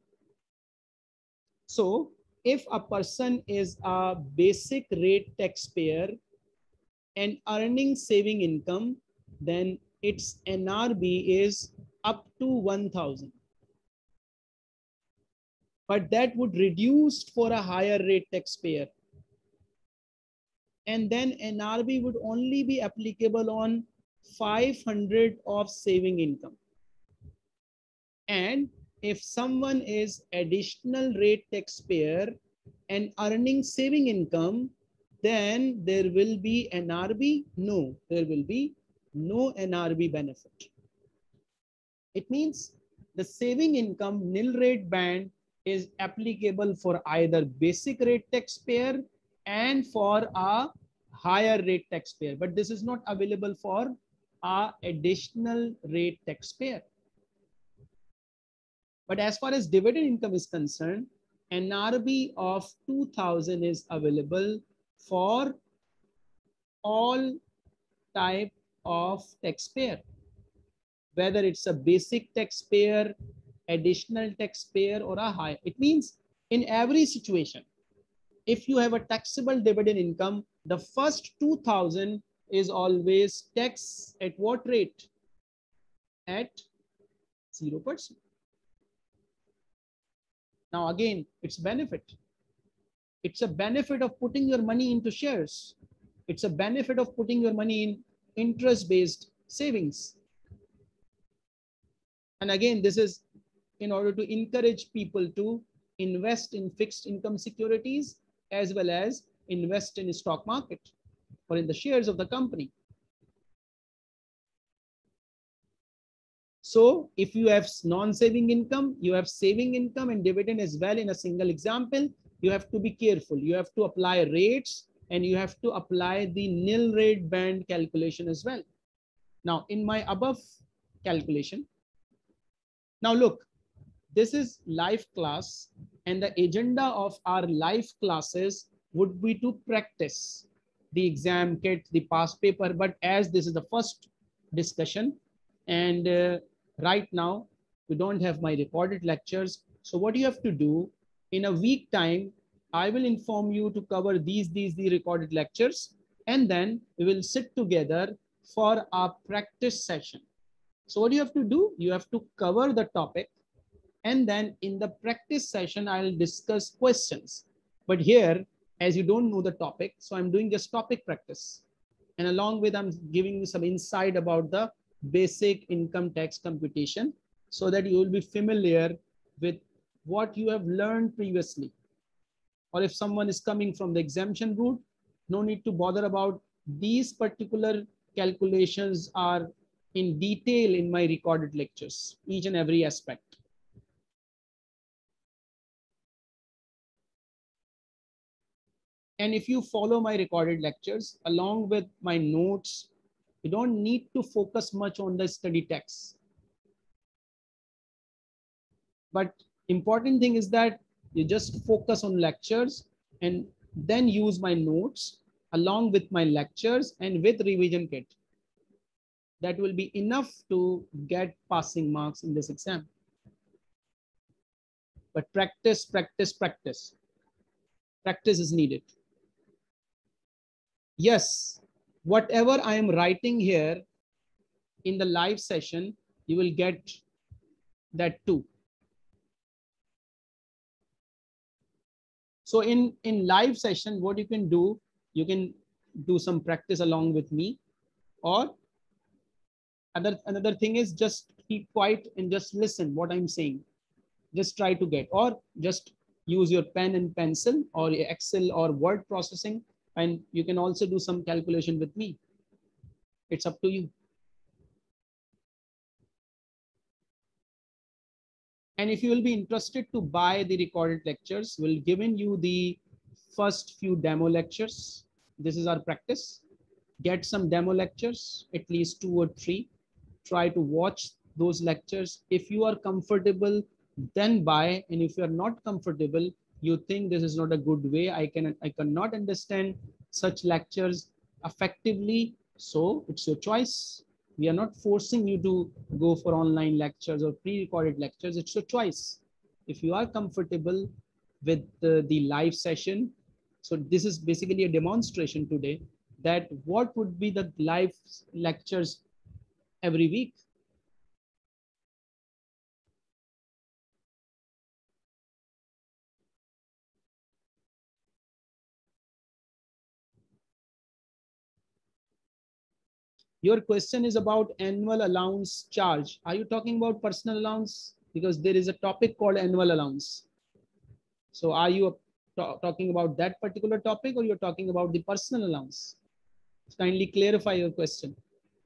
So if a person is a basic rate taxpayer and earning saving income, then its N R B is up to one thousand. But that would reduce for a higher rate taxpayer. And then N R B would only be applicable on five hundred of saving income. And if someone is additional rate taxpayer and earning saving income, then there will be N R B? No, there will be no N R B benefit. It means the saving income nil rate band is applicable for either basic rate taxpayer and for a higher rate taxpayer, but this is not available for a additional rate taxpayer. But as far as dividend income is concerned, N R B of two thousand is available for all type of taxpayer, whether it's a basic taxpayer, additional taxpayer, or a high. It means in every situation, if you have a taxable dividend income, the first two thousand is always tax at what rate? At zero percent. Now again, it's benefit. It's a benefit of putting your money into shares. It's a benefit of putting your money in interest-based savings. And again, this is in order to encourage people to invest in fixed income securities as well as invest in the stock market or in the shares of the company. So if you have non-saving income, you have saving income and dividend as well in a single example, you have to be careful. You have to apply rates and you have to apply the nil rate band calculation as well. Now in my above calculation, now look, this is live class and the agenda of our live classes would be to practice the exam kit, the past paper. But as this is the first discussion and uh, right now we don't have my recorded lectures. So what you have to do in a week time, I will inform you to cover these, these, the recorded lectures, and then we will sit together for our practice session. So what you have to do, you have to cover the topic and then in the practice session, I'll discuss questions. But here, as you don't know the topic, so I'm doing just topic practice. And along with, I'm giving you some insight about the basic income tax computation so that you will be familiar with what you have learned previously. Or if someone is coming from the exemption route, no need to bother about these particular calculations are in detail in my recorded lectures, each and every aspect. And if you follow my recorded lectures along with my notes, you don't need to focus much on the study text. But important thing is that you just focus on lectures and then use my notes along with my lectures and with revision kit. That will be enough to get passing marks in this exam. But practice, practice, practice. Practice is needed. Yes, whatever I am writing here in the live session, you will get that too. So in, in live session, what you can do, you can do some practice along with me, or Another, another thing is just keep quiet and just listen what I'm saying. Just try to get, or just use your pen and pencil or Excel or word processing. And you can also do some calculation with me. It's up to you. And if you will be interested to buy the recorded lectures, we'll given you the first few demo lectures. This is our practice. Get some demo lectures, at least two or three. Try to watch those lectures. If you are comfortable then buy. And if you are not comfortable, you think this is not a good way, I can I cannot understand such lectures effectively, so it's your choice. We are not forcing you to go for online lectures or pre-recorded lectures. It's your choice. If you are comfortable with the, the live session, so this is basically a demonstration today that what would be the live lectures every week. Your question is about annual allowance charge. Are you talking about personal allowance? Because there is a topic called annual allowance. So are you talking about that particular topic, or you're talking about the personal allowance? Kindly clarify your question.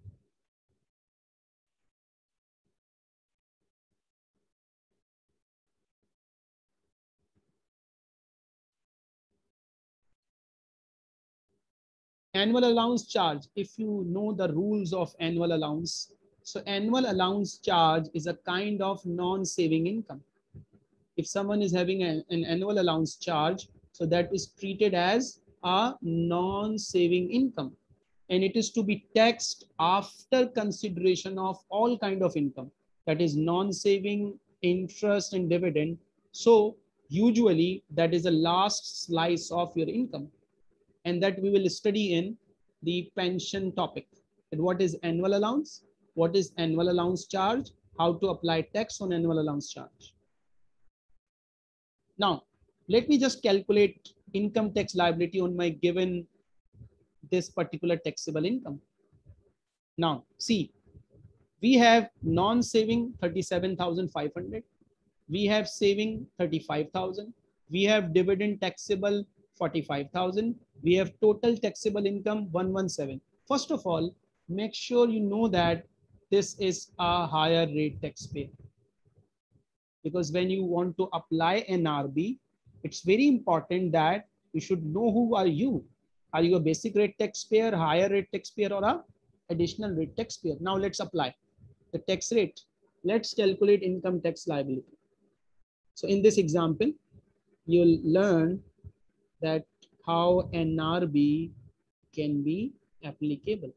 Annual allowance charge. If you know the rules of annual allowance, so annual allowance charge is a kind of non-saving income. If someone is having an, an annual allowance charge, so that is treated as a non-saving income, and it is to be taxed after consideration of all kind of income, that is non-saving, interest and dividend. So usually that is the last slice of your income, and that we will study in the pension topic. And what is annual allowance, what is annual allowance charge, how to apply tax on annual allowance charge. Now, let me just calculate income tax liability on my given this particular taxable income. Now, see, we have non-saving thirty-seven thousand five hundred. We have saving thirty-five thousand. We have dividend taxable forty-five thousand. We have total taxable income one hundred seventeen. First of all, make sure you know that this is a higher rate taxpayer. Because when you want to apply N R B, it's very important that you should know who are you. Are you a basic rate taxpayer, higher rate taxpayer, or a additional rate taxpayer? Now let's apply the tax rate. Let's calculate income tax liability. So in this example, you'll learn that how N R B can be applicable.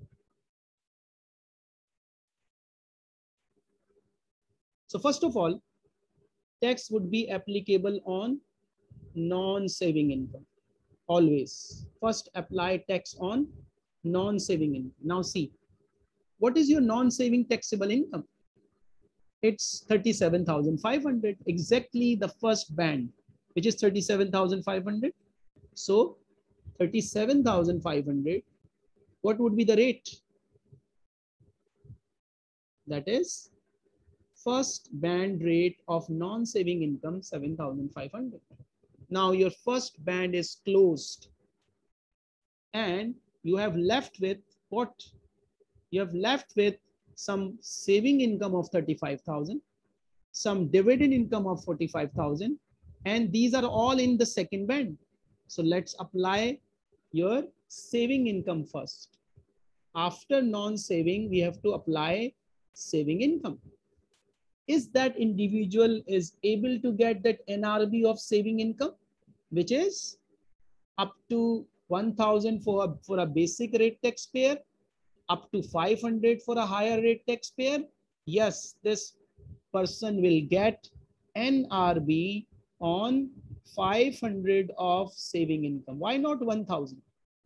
So first of all, tax would be applicable on non-saving income. Always first apply tax on non-saving income. Now see, what is your non-saving taxable income? It's thirty-seven thousand five hundred, exactly the first band, which is thirty-seven thousand five hundred. So thirty-seven thousand five hundred, what would be the rate? That is first band rate of non-saving income, seven thousand five hundred. Now your first band is closed and you have left with what? You have left with some saving income of thirty-five thousand, some dividend income of forty-five thousand, and these are all in the second band. So let's apply your saving income first. After non-saving, we have to apply saving income. Is that individual is able to get that N R B of saving income, which is up to one thousand for a, for a basic rate taxpayer, up to five hundred for a higher rate taxpayer? Yes, this person will get N R B on five hundred of saving income. Why not one thousand?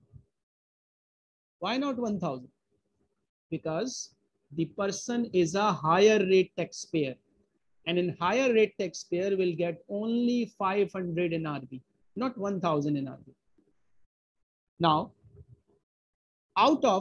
Why not one thousand? Because the person is a higher rate taxpayer, and in higher rate taxpayer will get only five hundred N R B, not one thousand N R B. Now, out of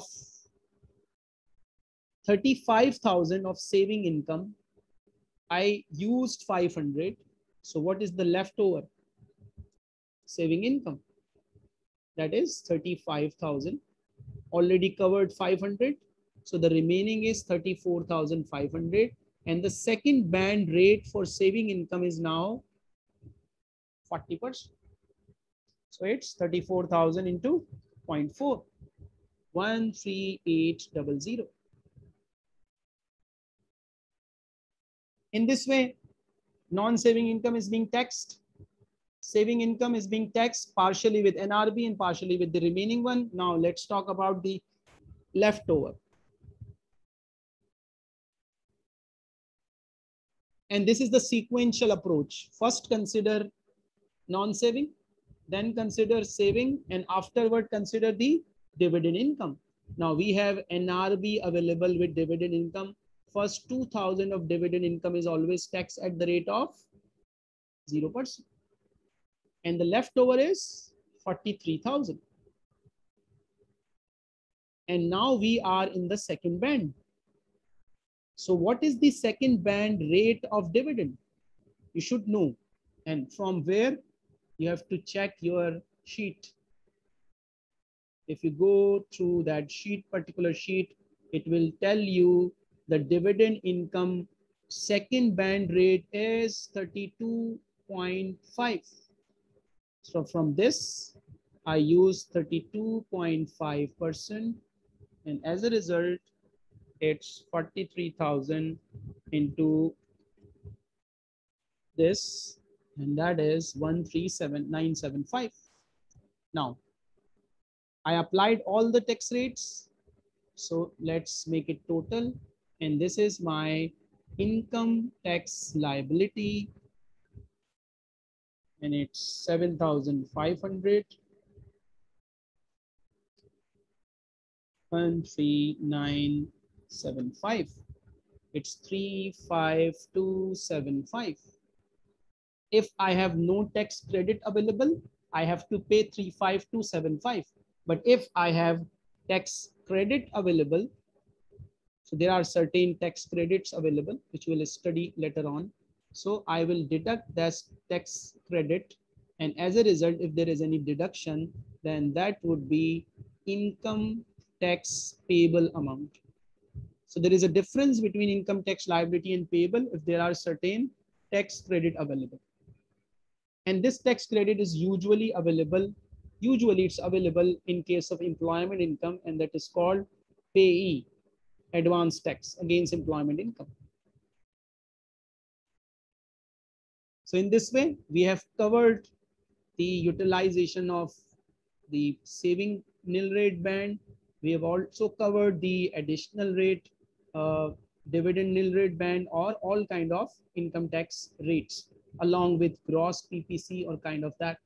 thirty-five thousand of saving income, I used five hundred. So what is the leftover? Saving income. That is thirty-five thousand. Already covered five hundred. So the remaining is thirty-four thousand five hundred. And the second band rate for saving income is now forty percent. So it's thirty-four thousand into zero point four. one three eight zero zero. In this way, Non-saving income is being taxed. Saving income is being taxed partially with N R B and partially with the remaining one. Now let's talk about the leftover. And this is the sequential approach. First consider non-saving, then consider saving, and afterward consider the dividend income. Now we have N R B available with dividend income. First two thousand of dividend income is always taxed at the rate of zero percent. And the leftover is forty-three thousand. And now we are in the second band. So what is the second band rate of dividend? You should know. And from where? You have to check your sheet. If you go through that sheet, particular sheet, it will tell you the dividend income second band rate is thirty-two point five. So from this, I use thirty-two point five percent. And as a result, it's forty-three thousand into this, and that is one three seven nine seven five. Now, I applied all the tax rates. So let's make it total. And this is my income tax liability. And it's seven thousand five hundred. one three nine seven five. It's three five two seven five. If I have no tax credit available, I have to pay three five two seven five. But if I have tax credit available, so there are certain tax credits available, which we'll study later on. So I will deduct that tax credit. And as a result, if there is any deduction, then that would be income tax payable amount. So there is a difference between income tax liability and payable if there are certain tax credit available. And this tax credit is usually available, usually it's available in case of employment income, and that is called payee, advance tax against employment income. So in this way, we have covered the utilization of the saving nil rate band. We have also covered the additional rate, uh, dividend nil rate band, or all kind of income tax rates along with gross P P C or kind of that.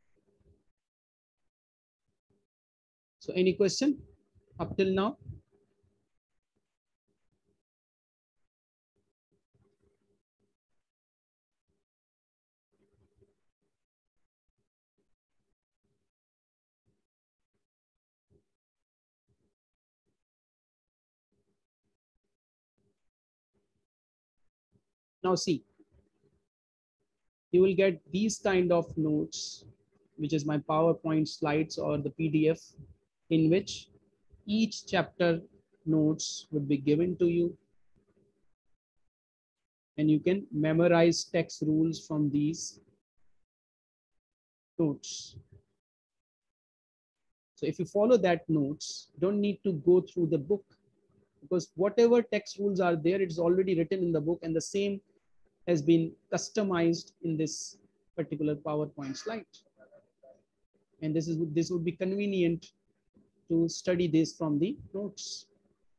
So any question up till now? Now see, you will get these kind of notes, which is my PowerPoint slides or the P D F, in which each chapter notes would be given to you. And you can memorize tax rules from these notes. So if you follow that notes, don't need to go through the book, because whatever tax rules are there, it's already written in the book, and the same has been customized in this particular PowerPoint slide. And this is this would be convenient to study this from the notes.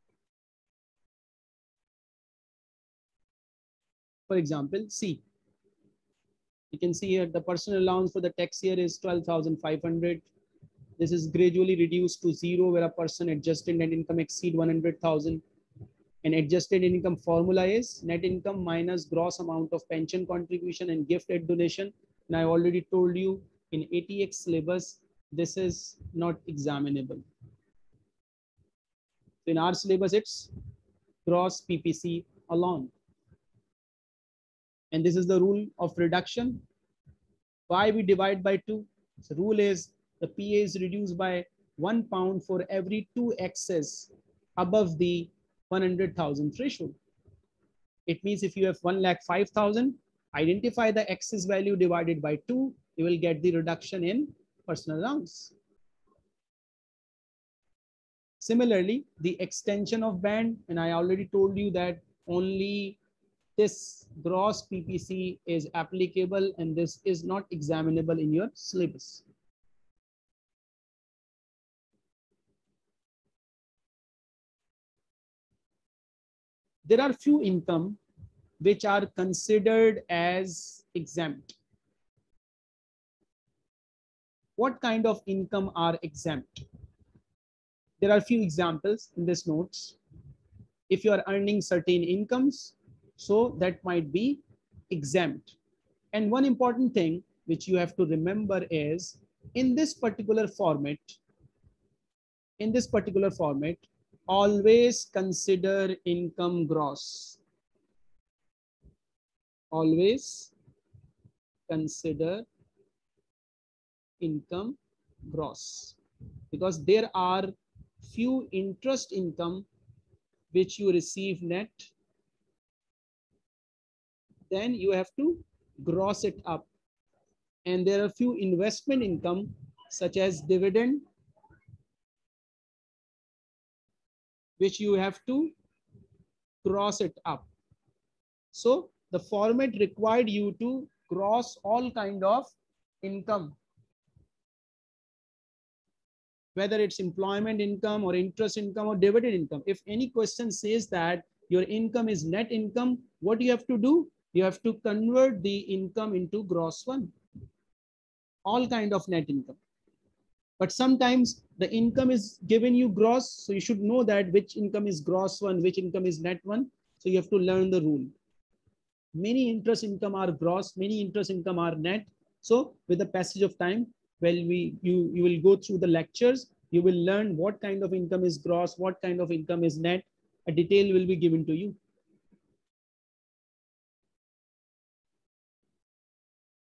For example, see, you can see here the personal allowance for the tax year is twelve thousand five hundred. This is gradually reduced to zero where a person adjusted net income exceed one hundred thousand. And adjusted income formula is net income minus gross amount of pension contribution and gift and donation. And I already told you in A T X syllabus, this is not examinable. So in our syllabus, it's gross P P C alone. And this is the rule of reduction. Why we divide by two? The rule is the P A is reduced by one pound for every two X's above the one hundred thousand threshold. It means if you have one lakh five thousand, identify the X's value divided by two, you will get the reduction in personal allowance. Similarly, the extension of band, and I already told you that only this gross P P C is applicable and this is not examinable in your syllabus. There are few income which are considered as exempt. What kind of income are exempt? There are few examples in this notes. If you are earning certain incomes, so that might be exempt. And one important thing which you have to remember is in this particular format, in this particular format, always consider income gross. Always consider income gross, because there are few interest income which you receive net, then you have to gross it up. And there are few investment income such as dividend, which you have to gross it up. So the format required you to gross all kind of income, whether it's employment income or interest income or dividend income. If any question says that your income is net income, what you have to do? You have to convert the income into gross one, all kind of net income. But sometimes the income is given you gross, so you should know that which income is gross one, which income is net one. So you have to learn the rule. Many interest income are gross, many interest income are net. So with the passage of time, well, we you you will go through the lectures, you will learn what kind of income is gross, what kind of income is net. A detail will be given to you.